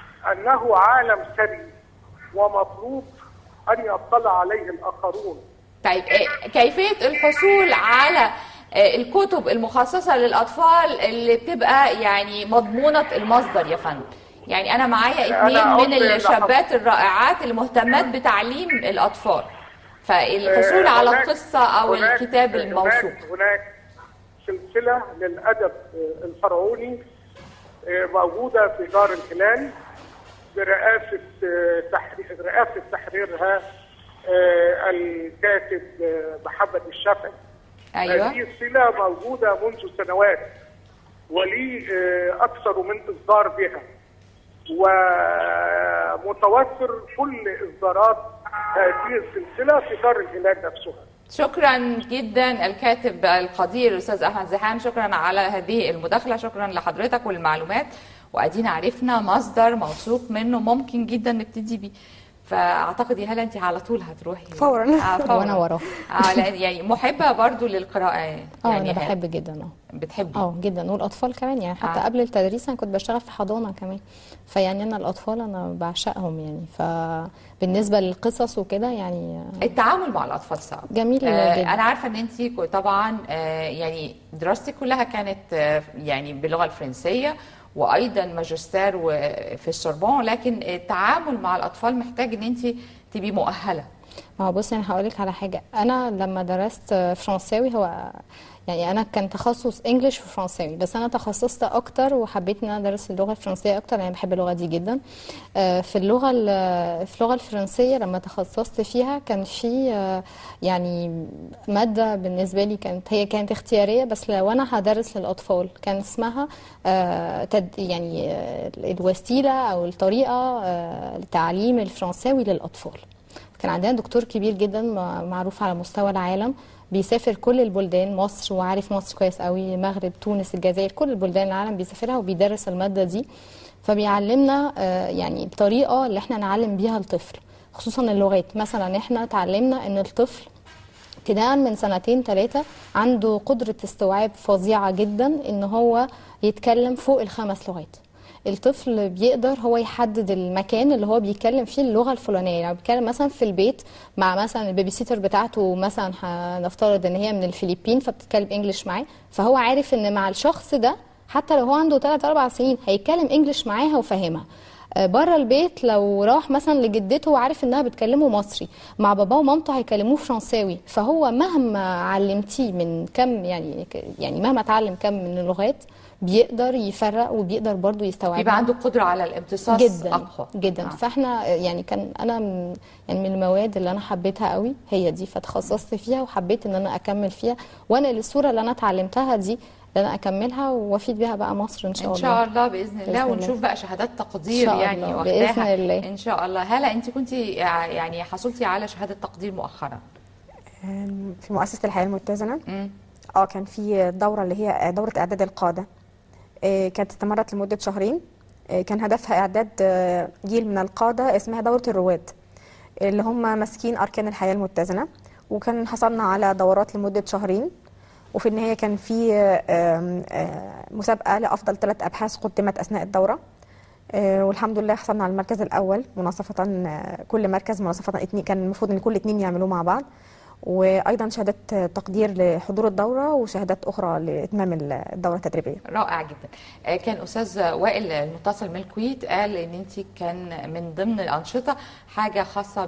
أنه عالم ثري ومطلوب أن يطلع عليه الآخرون، طيب كيفية الحصول على الكتب المخصصة للأطفال اللي بتبقى يعني مضمونة المصدر يا فندم؟ يعني أنا معايا 2 من الشابات الرائعات المهتمات بتعليم الأطفال، فالحصول على القصة أو الكتاب الموثوق. هناك سلسلة للأدب الفرعوني موجودة في دار الهلال برئاسة تحريرها الكاتب محمد الشافعي. أيوة. هذه السلسلة موجودة منذ سنوات ولي أكثر من إصدار بها، ومتوفر كل إصدارات هذه السلسلة في دار الهلال نفسها. شكرا جدا الكاتب القدير الأستاذ أحمد زحام، شكرا على هذه المداخلة، شكرا لحضرتك والمعلومات، وأدينا عرفنا مصدر موثوق منه ممكن جدا نبتدي بيه. فاعتقد يا هلا انت على طول هتروحي فورا. وانا وراه. يعني محبه برضو للقراءه يعني. انا بحب جدا. بتحبي؟ جدا، والاطفال كمان يعني، حتى قبل التدريس انا كنت بشتغل في حضانه كمان، فيعني انا الاطفال انا بعشقهم يعني. فبالنسبه للقصص وكده يعني التعامل مع الاطفال صعب. جميل جدا. انا عارفه ان انت طبعا يعني دراستك كلها كانت يعني باللغه الفرنسيه، وايضا ماجستير في السوربون، لكن التعامل مع الاطفال محتاج ان انت تبقي مؤهله. ما هو بصي، انا هقول لك على حاجه. انا لما درست فرنساوي، هو يعني انا كان تخصص انجليش وفرنساوي، بس انا تخصصت اكتر وحبيت ان انا ادرس اللغه الفرنسيه اكتر، يعني بحب اللغه دي جدا. في اللغه الفرنسيه لما تخصصت فيها كان في يعني ماده بالنسبه لي كانت اختياريه، بس لو انا هدرس للاطفال كان اسمها يعني الوسيله او الطريقه لتعليم الفرنساوي للاطفال. كان عندنا دكتور كبير جدا معروف على مستوى العالم، بيسافر كل البلدان، مصر وعارف مصر كويس قوي، المغرب، تونس، الجزائر، كل البلدان العالم بيسافرها وبيدرس المادة دي. فبيعلمنا يعني الطريقة اللي احنا نعلم بيها الطفل، خصوصا اللغات. مثلا احنا تعلمنا ان الطفل ابتداء من 2-3 عنده قدرة استيعاب فظيعة جدا ان هو يتكلم فوق ال5 لغات. الطفل بيقدر هو يحدد المكان اللي هو بيتكلم فيه اللغه الفلانيه، يعني بيتكلم مثلا في البيت مع مثلا البيبي سيتر بتاعته، مثلا هنفترض ان هي من الفلبين فبتتكلم انجلش معاه، فهو عارف ان مع الشخص ده حتى لو هو عنده 3-4 سنين هيتكلم انجلش معاها وفاهمها. بره البيت لو راح مثلا لجدته وعارف انها بتكلمه مصري، مع باباه ومامته هيكلموه فرنساوي. فهو مهما علمتيه من كم يعني مهما اتعلم كم من اللغات بيقدر يفرق وبيقدر برضو يستوعب، يبقى عنده قدرة على الامتصاص جدا أقوى جدا. فاحنا يعني كان انا يعني من المواد اللي انا حبيتها قوي هي دي، فتخصصت فيها وحبيت ان انا اكمل فيها، وانا الصورة اللي انا اتعلمتها دي اللي انا اكملها وافيد بيها بقى مصر ان شاء الله. ان شاء الله باذن الله، ونشوف بقى شهادات تقدير يعني واخداها باذن الله ان شاء الله. هلا انت كنتي يعني حصلتي على شهاده تقدير مؤخرا في مؤسسه الحياه المتزنه. كان في دوره اللي هي دوره اعداد القاده، كانت استمرت لمده 2 شهر. كان هدفها اعداد جيل من القاده، اسمها دوره الرواد اللي هم ماسكين اركان الحياه المتزنه. وكان حصلنا على دورات لمده 2 شهر، وفي النهايه كان في مسابقه لافضل 3 ابحاث قدمت اثناء الدوره، والحمد لله حصلنا على المركز الاول مناصفه. كل مركز مناصفه 2، كان المفروض ان كل 2 يعملوه مع بعض، وايضا شهاده تقدير لحضور الدوره وشهادات اخرى لاتمام الدوره التدريبيه. رائع جدا. كان استاذ وائل المتصل من الكويت قال ان انت كان من ضمن الانشطه حاجه خاصه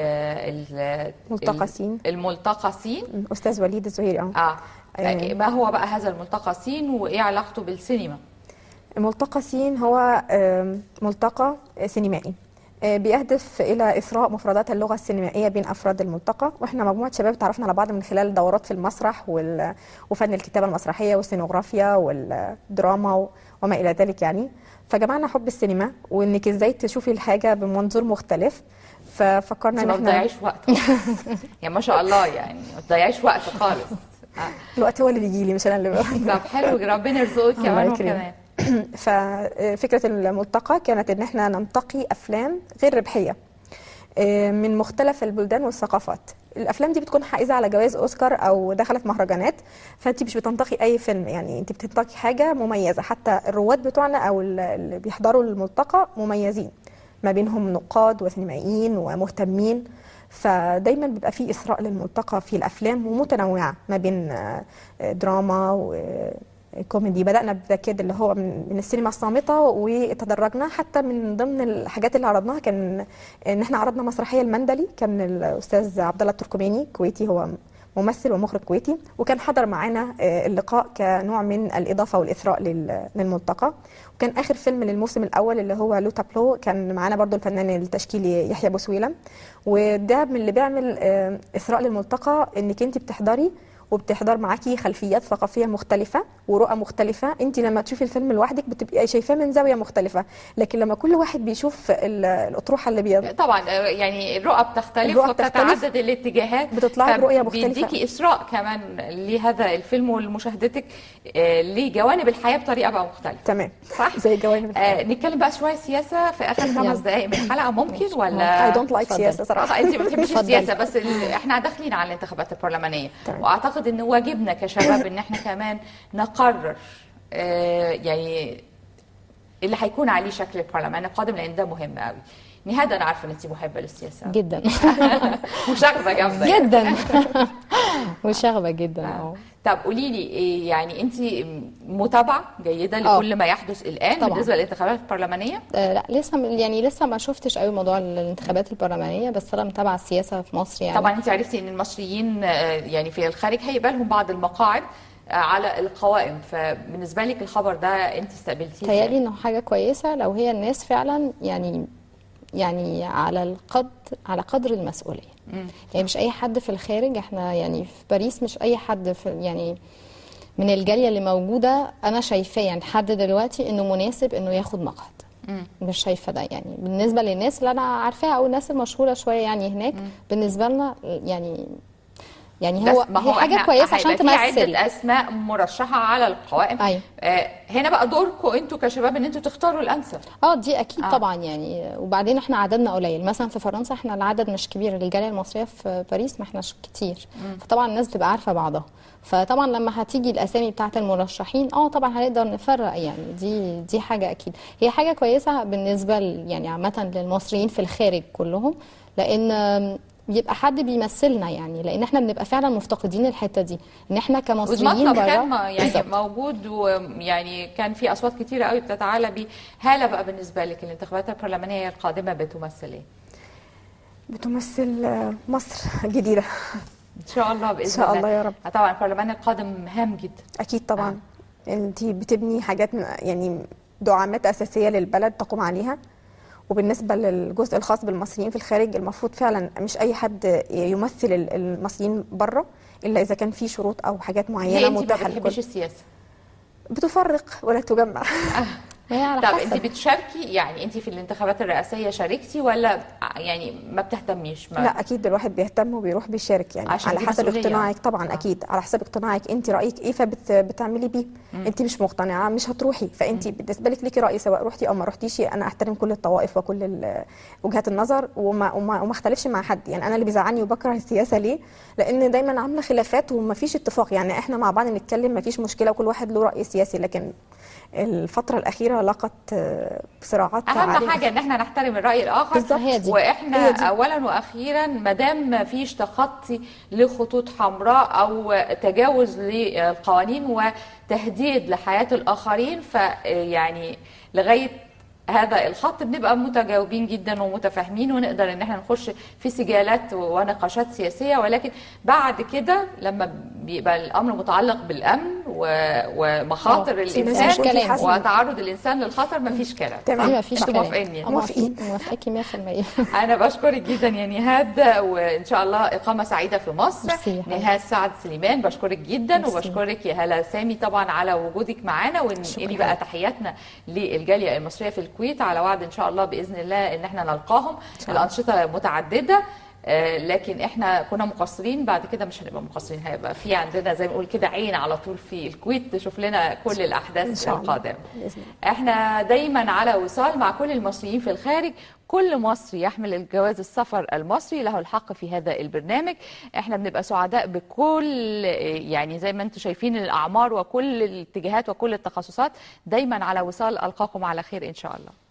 بالملتقسين. الملتقسين استاذ وليد الزهيري. ما هو بقى هذا الملتقسين وايه علاقته بالسينما؟ الملتقسين هو ملتقى سينمائي بيهدف الى اثراء مفردات اللغه السينمائيه بين افراد الملتقى، واحنا مجموعه شباب تعرفنا على بعض من خلال دورات في المسرح وفن الكتابه المسرحيه والسينوغرافيا والدراما وما الى ذلك يعني. فجمعنا حب السينما وانك ازاي تشوفي الحاجه بمنظور مختلف، ففكرنا ان احنا ما تضيعيش وقت يعني ما شاء الله، يعني ما تضيعيش وقت خالص. الوقت هو اللي بيجي لي مش انا اللي طب حلو، ربنا يرزقك كمان. ففكرة الملتقى كانت ان احنا ننتقي افلام غير ربحية من مختلف البلدان والثقافات. الافلام دي بتكون حائزة على جوائز اوسكار او دخلت مهرجانات، فانت مش بتنتقي اي فيلم، يعني انت بتنتقي حاجة مميزة. حتى الرواد بتوعنا او اللي بيحضروا الملتقى مميزين، ما بينهم نقاد وسينمائيين ومهتمين. فدايما بيبقى في إثراء للملتقى في الأفلام ومتنوعة ما بين دراما وكوميدي. بدأنا بذاكيد اللي هو من السينما الصامتة، وتدرجنا حتى من ضمن الحاجات اللي عرضناها كان إن احنا عرضنا مسرحية المندلي. كان الأستاذ عبد الله التركماني كويتي، هو ممثل ومخرج كويتي، وكان حضر معانا اللقاء كنوع من الإضافة والإثراء للملتقى. وكان آخر فيلم للموسم الأول اللي هو لو تابلو كان معانا برضو الفنان التشكيلي يحيى بوسويلة. وده من اللي بيعمل إثراء للملتقى، إنك أنت بتحضري وبتحضر معاكي خلفيات ثقافيه مختلفه ورؤى مختلفه. انت لما تشوفي الفيلم لوحدك بتبقي شايفاه من زاويه مختلفه، لكن لما كل واحد بيشوف الاطروحه اللي طبعا يعني الرؤى بتختلف وبتتعدد الاتجاهات، بتطلعي برؤيه مختلفه، بيديكي اسراء كمان لهذا الفيلم ولمشاهدتك لجوانب الحياه بطريقه بقى مختلفه. تمام، صح، زي جوانب الحياه. نتكلم بقى شويه سياسه في اخر 5 دقائق من الحلقه، ممكن ولا؟ اي دونت لايك سياسه صراحه. انت ما بتحبيش السياسه، بس احنا داخلين على الانتخابات البرلمانيه، واعتقد ان واجبنا كشباب ان احنا كمان نقرر يعني اللي هيكون عليه شكل البرلمان القادم، لان ده مهم قوي. نهاد، انا عارفه ان انت محبه للسياسه جدا وشغبه جامده جدا وشغبه جدا. طب قولي لي يعني انت متابعه جيده لكل ما يحدث الان طبعا بالنسبه للانتخابات البرلمانيه؟ لا لسه ما شفتش قوي موضوع الانتخابات البرلمانيه، بس انا متابعه السياسه في مصر يعني. طبعا انت عرفتي ان المصريين يعني في الخارج هيبقى لهم بعض المقاعد على القوائم، فبالنسبه لك الخبر ده انت استقبلتيه؟ تهيألي انه حاجه كويسه لو هي الناس فعلا يعني على قدر المسؤوليه. يعني مش اي حد في الخارج، احنا يعني في باريس مش اي حد في يعني من الجاليه اللي موجوده انا شايفاه يعني لحد دلوقتي انه مناسب انه ياخد مقعد. مش شايفه ده يعني بالنسبه للناس اللي انا عارفاها او الناس المشهوره شويه يعني هناك. بالنسبه لنا يعني هي حاجه كويسه عشان تمثل. عده اسماء مرشحه على القوائم. أيوة. هنا بقى دوركم انتوا كشباب ان انتوا تختاروا الانسب. دي اكيد طبعا يعني. وبعدين احنا عددنا قليل، مثلا في فرنسا احنا العدد مش كبير، الجاليه المصريه في باريس ما احناش كتير. فطبعا الناس بتبقى عارفه بعضها، فطبعا لما هتيجي الاسامي بتاعه المرشحين طبعا هنقدر نفرق يعني. دي حاجه اكيد هي حاجه كويسه بالنسبه يعني عامه للمصريين في الخارج كلهم، لان يبقى حد بيمثلنا يعني، لان احنا بنبقى فعلا مفتقدين الحته دي ان احنا كمصريين بره كان يعني موجود، ويعني كان في اصوات كتيره قوي بتتعالى بيه. هاله بقى بالنسبه لك الانتخابات البرلمانيه القادمه بتمثل ايه؟ بتمثل مصر جديده ان شاء الله باذن الله. ان شاء الله يا رب. طبعا البرلمان القادم هام جدا. اكيد طبعا. انت بتبني حاجات يعني دعامات اساسيه للبلد تقوم عليها. وبالنسبة للجزء الخاص بالمصريين في الخارج، المفروض فعلا مش أي حد يمثل المصريين بره إلا إذا كان في شروط أو حاجات معينة متاحة. ما بتحبيش السياسة؟ بتفرق ولا تجمع. طب انت بتشاركي يعني؟ انت في الانتخابات الرئاسيه شاركتي ولا يعني ما بتهتميش؟ لا اكيد الواحد بيهتم وبيروح بيشارك يعني على حسب اقتناعك طبعا. اكيد على حسب اقتناعك، انت رايك ايه فبتعملي بيه. انت مش مقتنعه مش هتروحي، فانت بالنسبه لك ليكي راي سواء رحتي او ما رحتيش. انا احترم كل الطوائف وكل وجهات النظر وما اختلفش مع حد يعني. انا اللي بيزعلني وبكره السياسه ليه؟ لان دايما عامله خلافات وما فيش اتفاق يعني. احنا مع بعض نتكلم ما فيش مشكله وكل واحد له راي سياسي، لكن الفترة الأخيرة لقت صراعات. أهم حاجة إن احنا نحترم الرأي الآخر بالظبط. وإحنا أولا وأخيرا ما دام ما فيش تخطي لخطوط حمراء أو تجاوز للقوانين وتهديد لحياة الآخرين، فيعني لغاية هذا الخط بنبقى متجاوبين جدا ومتفاهمين ونقدر ان احنا نخش في سجالات ونقاشات سياسيه. ولكن بعد كده لما بيبقى الامر متعلق بالامن ومخاطر الانسان وتعرض الانسان للخطر مفيش كلام. تمام، مفيش كلام. موافقيني 100%. انا بشكرك جدا يا نهاد، وان شاء الله اقامه سعيده في مصر. نهاد سعد سليمان بشكرك جدا. وبشكرك يا هلا سامي طبعا على وجودك معانا، ونقلي بقى تحياتنا للجاليه المصريه في الكويت على وعد ان شاء الله باذن الله ان احنا نلقاهم. الانشطه متعدده لكن احنا كنا مقصرين، بعد كده مش هنبقى مقصرين، هيبقى في عندنا زي ما نقول كده عين على طول في الكويت تشوف لنا كل الاحداث القادمه. احنا دايما على وصال مع كل المصريين في الخارج. كل مصري يحمل الجواز السفر المصري له الحق في هذا البرنامج. احنا بنبقى سعداء بكل يعني زي ما انتم شايفين الاعمار وكل الاتجاهات وكل التخصصات. دايما على وصال. القاكم على خير ان شاء الله.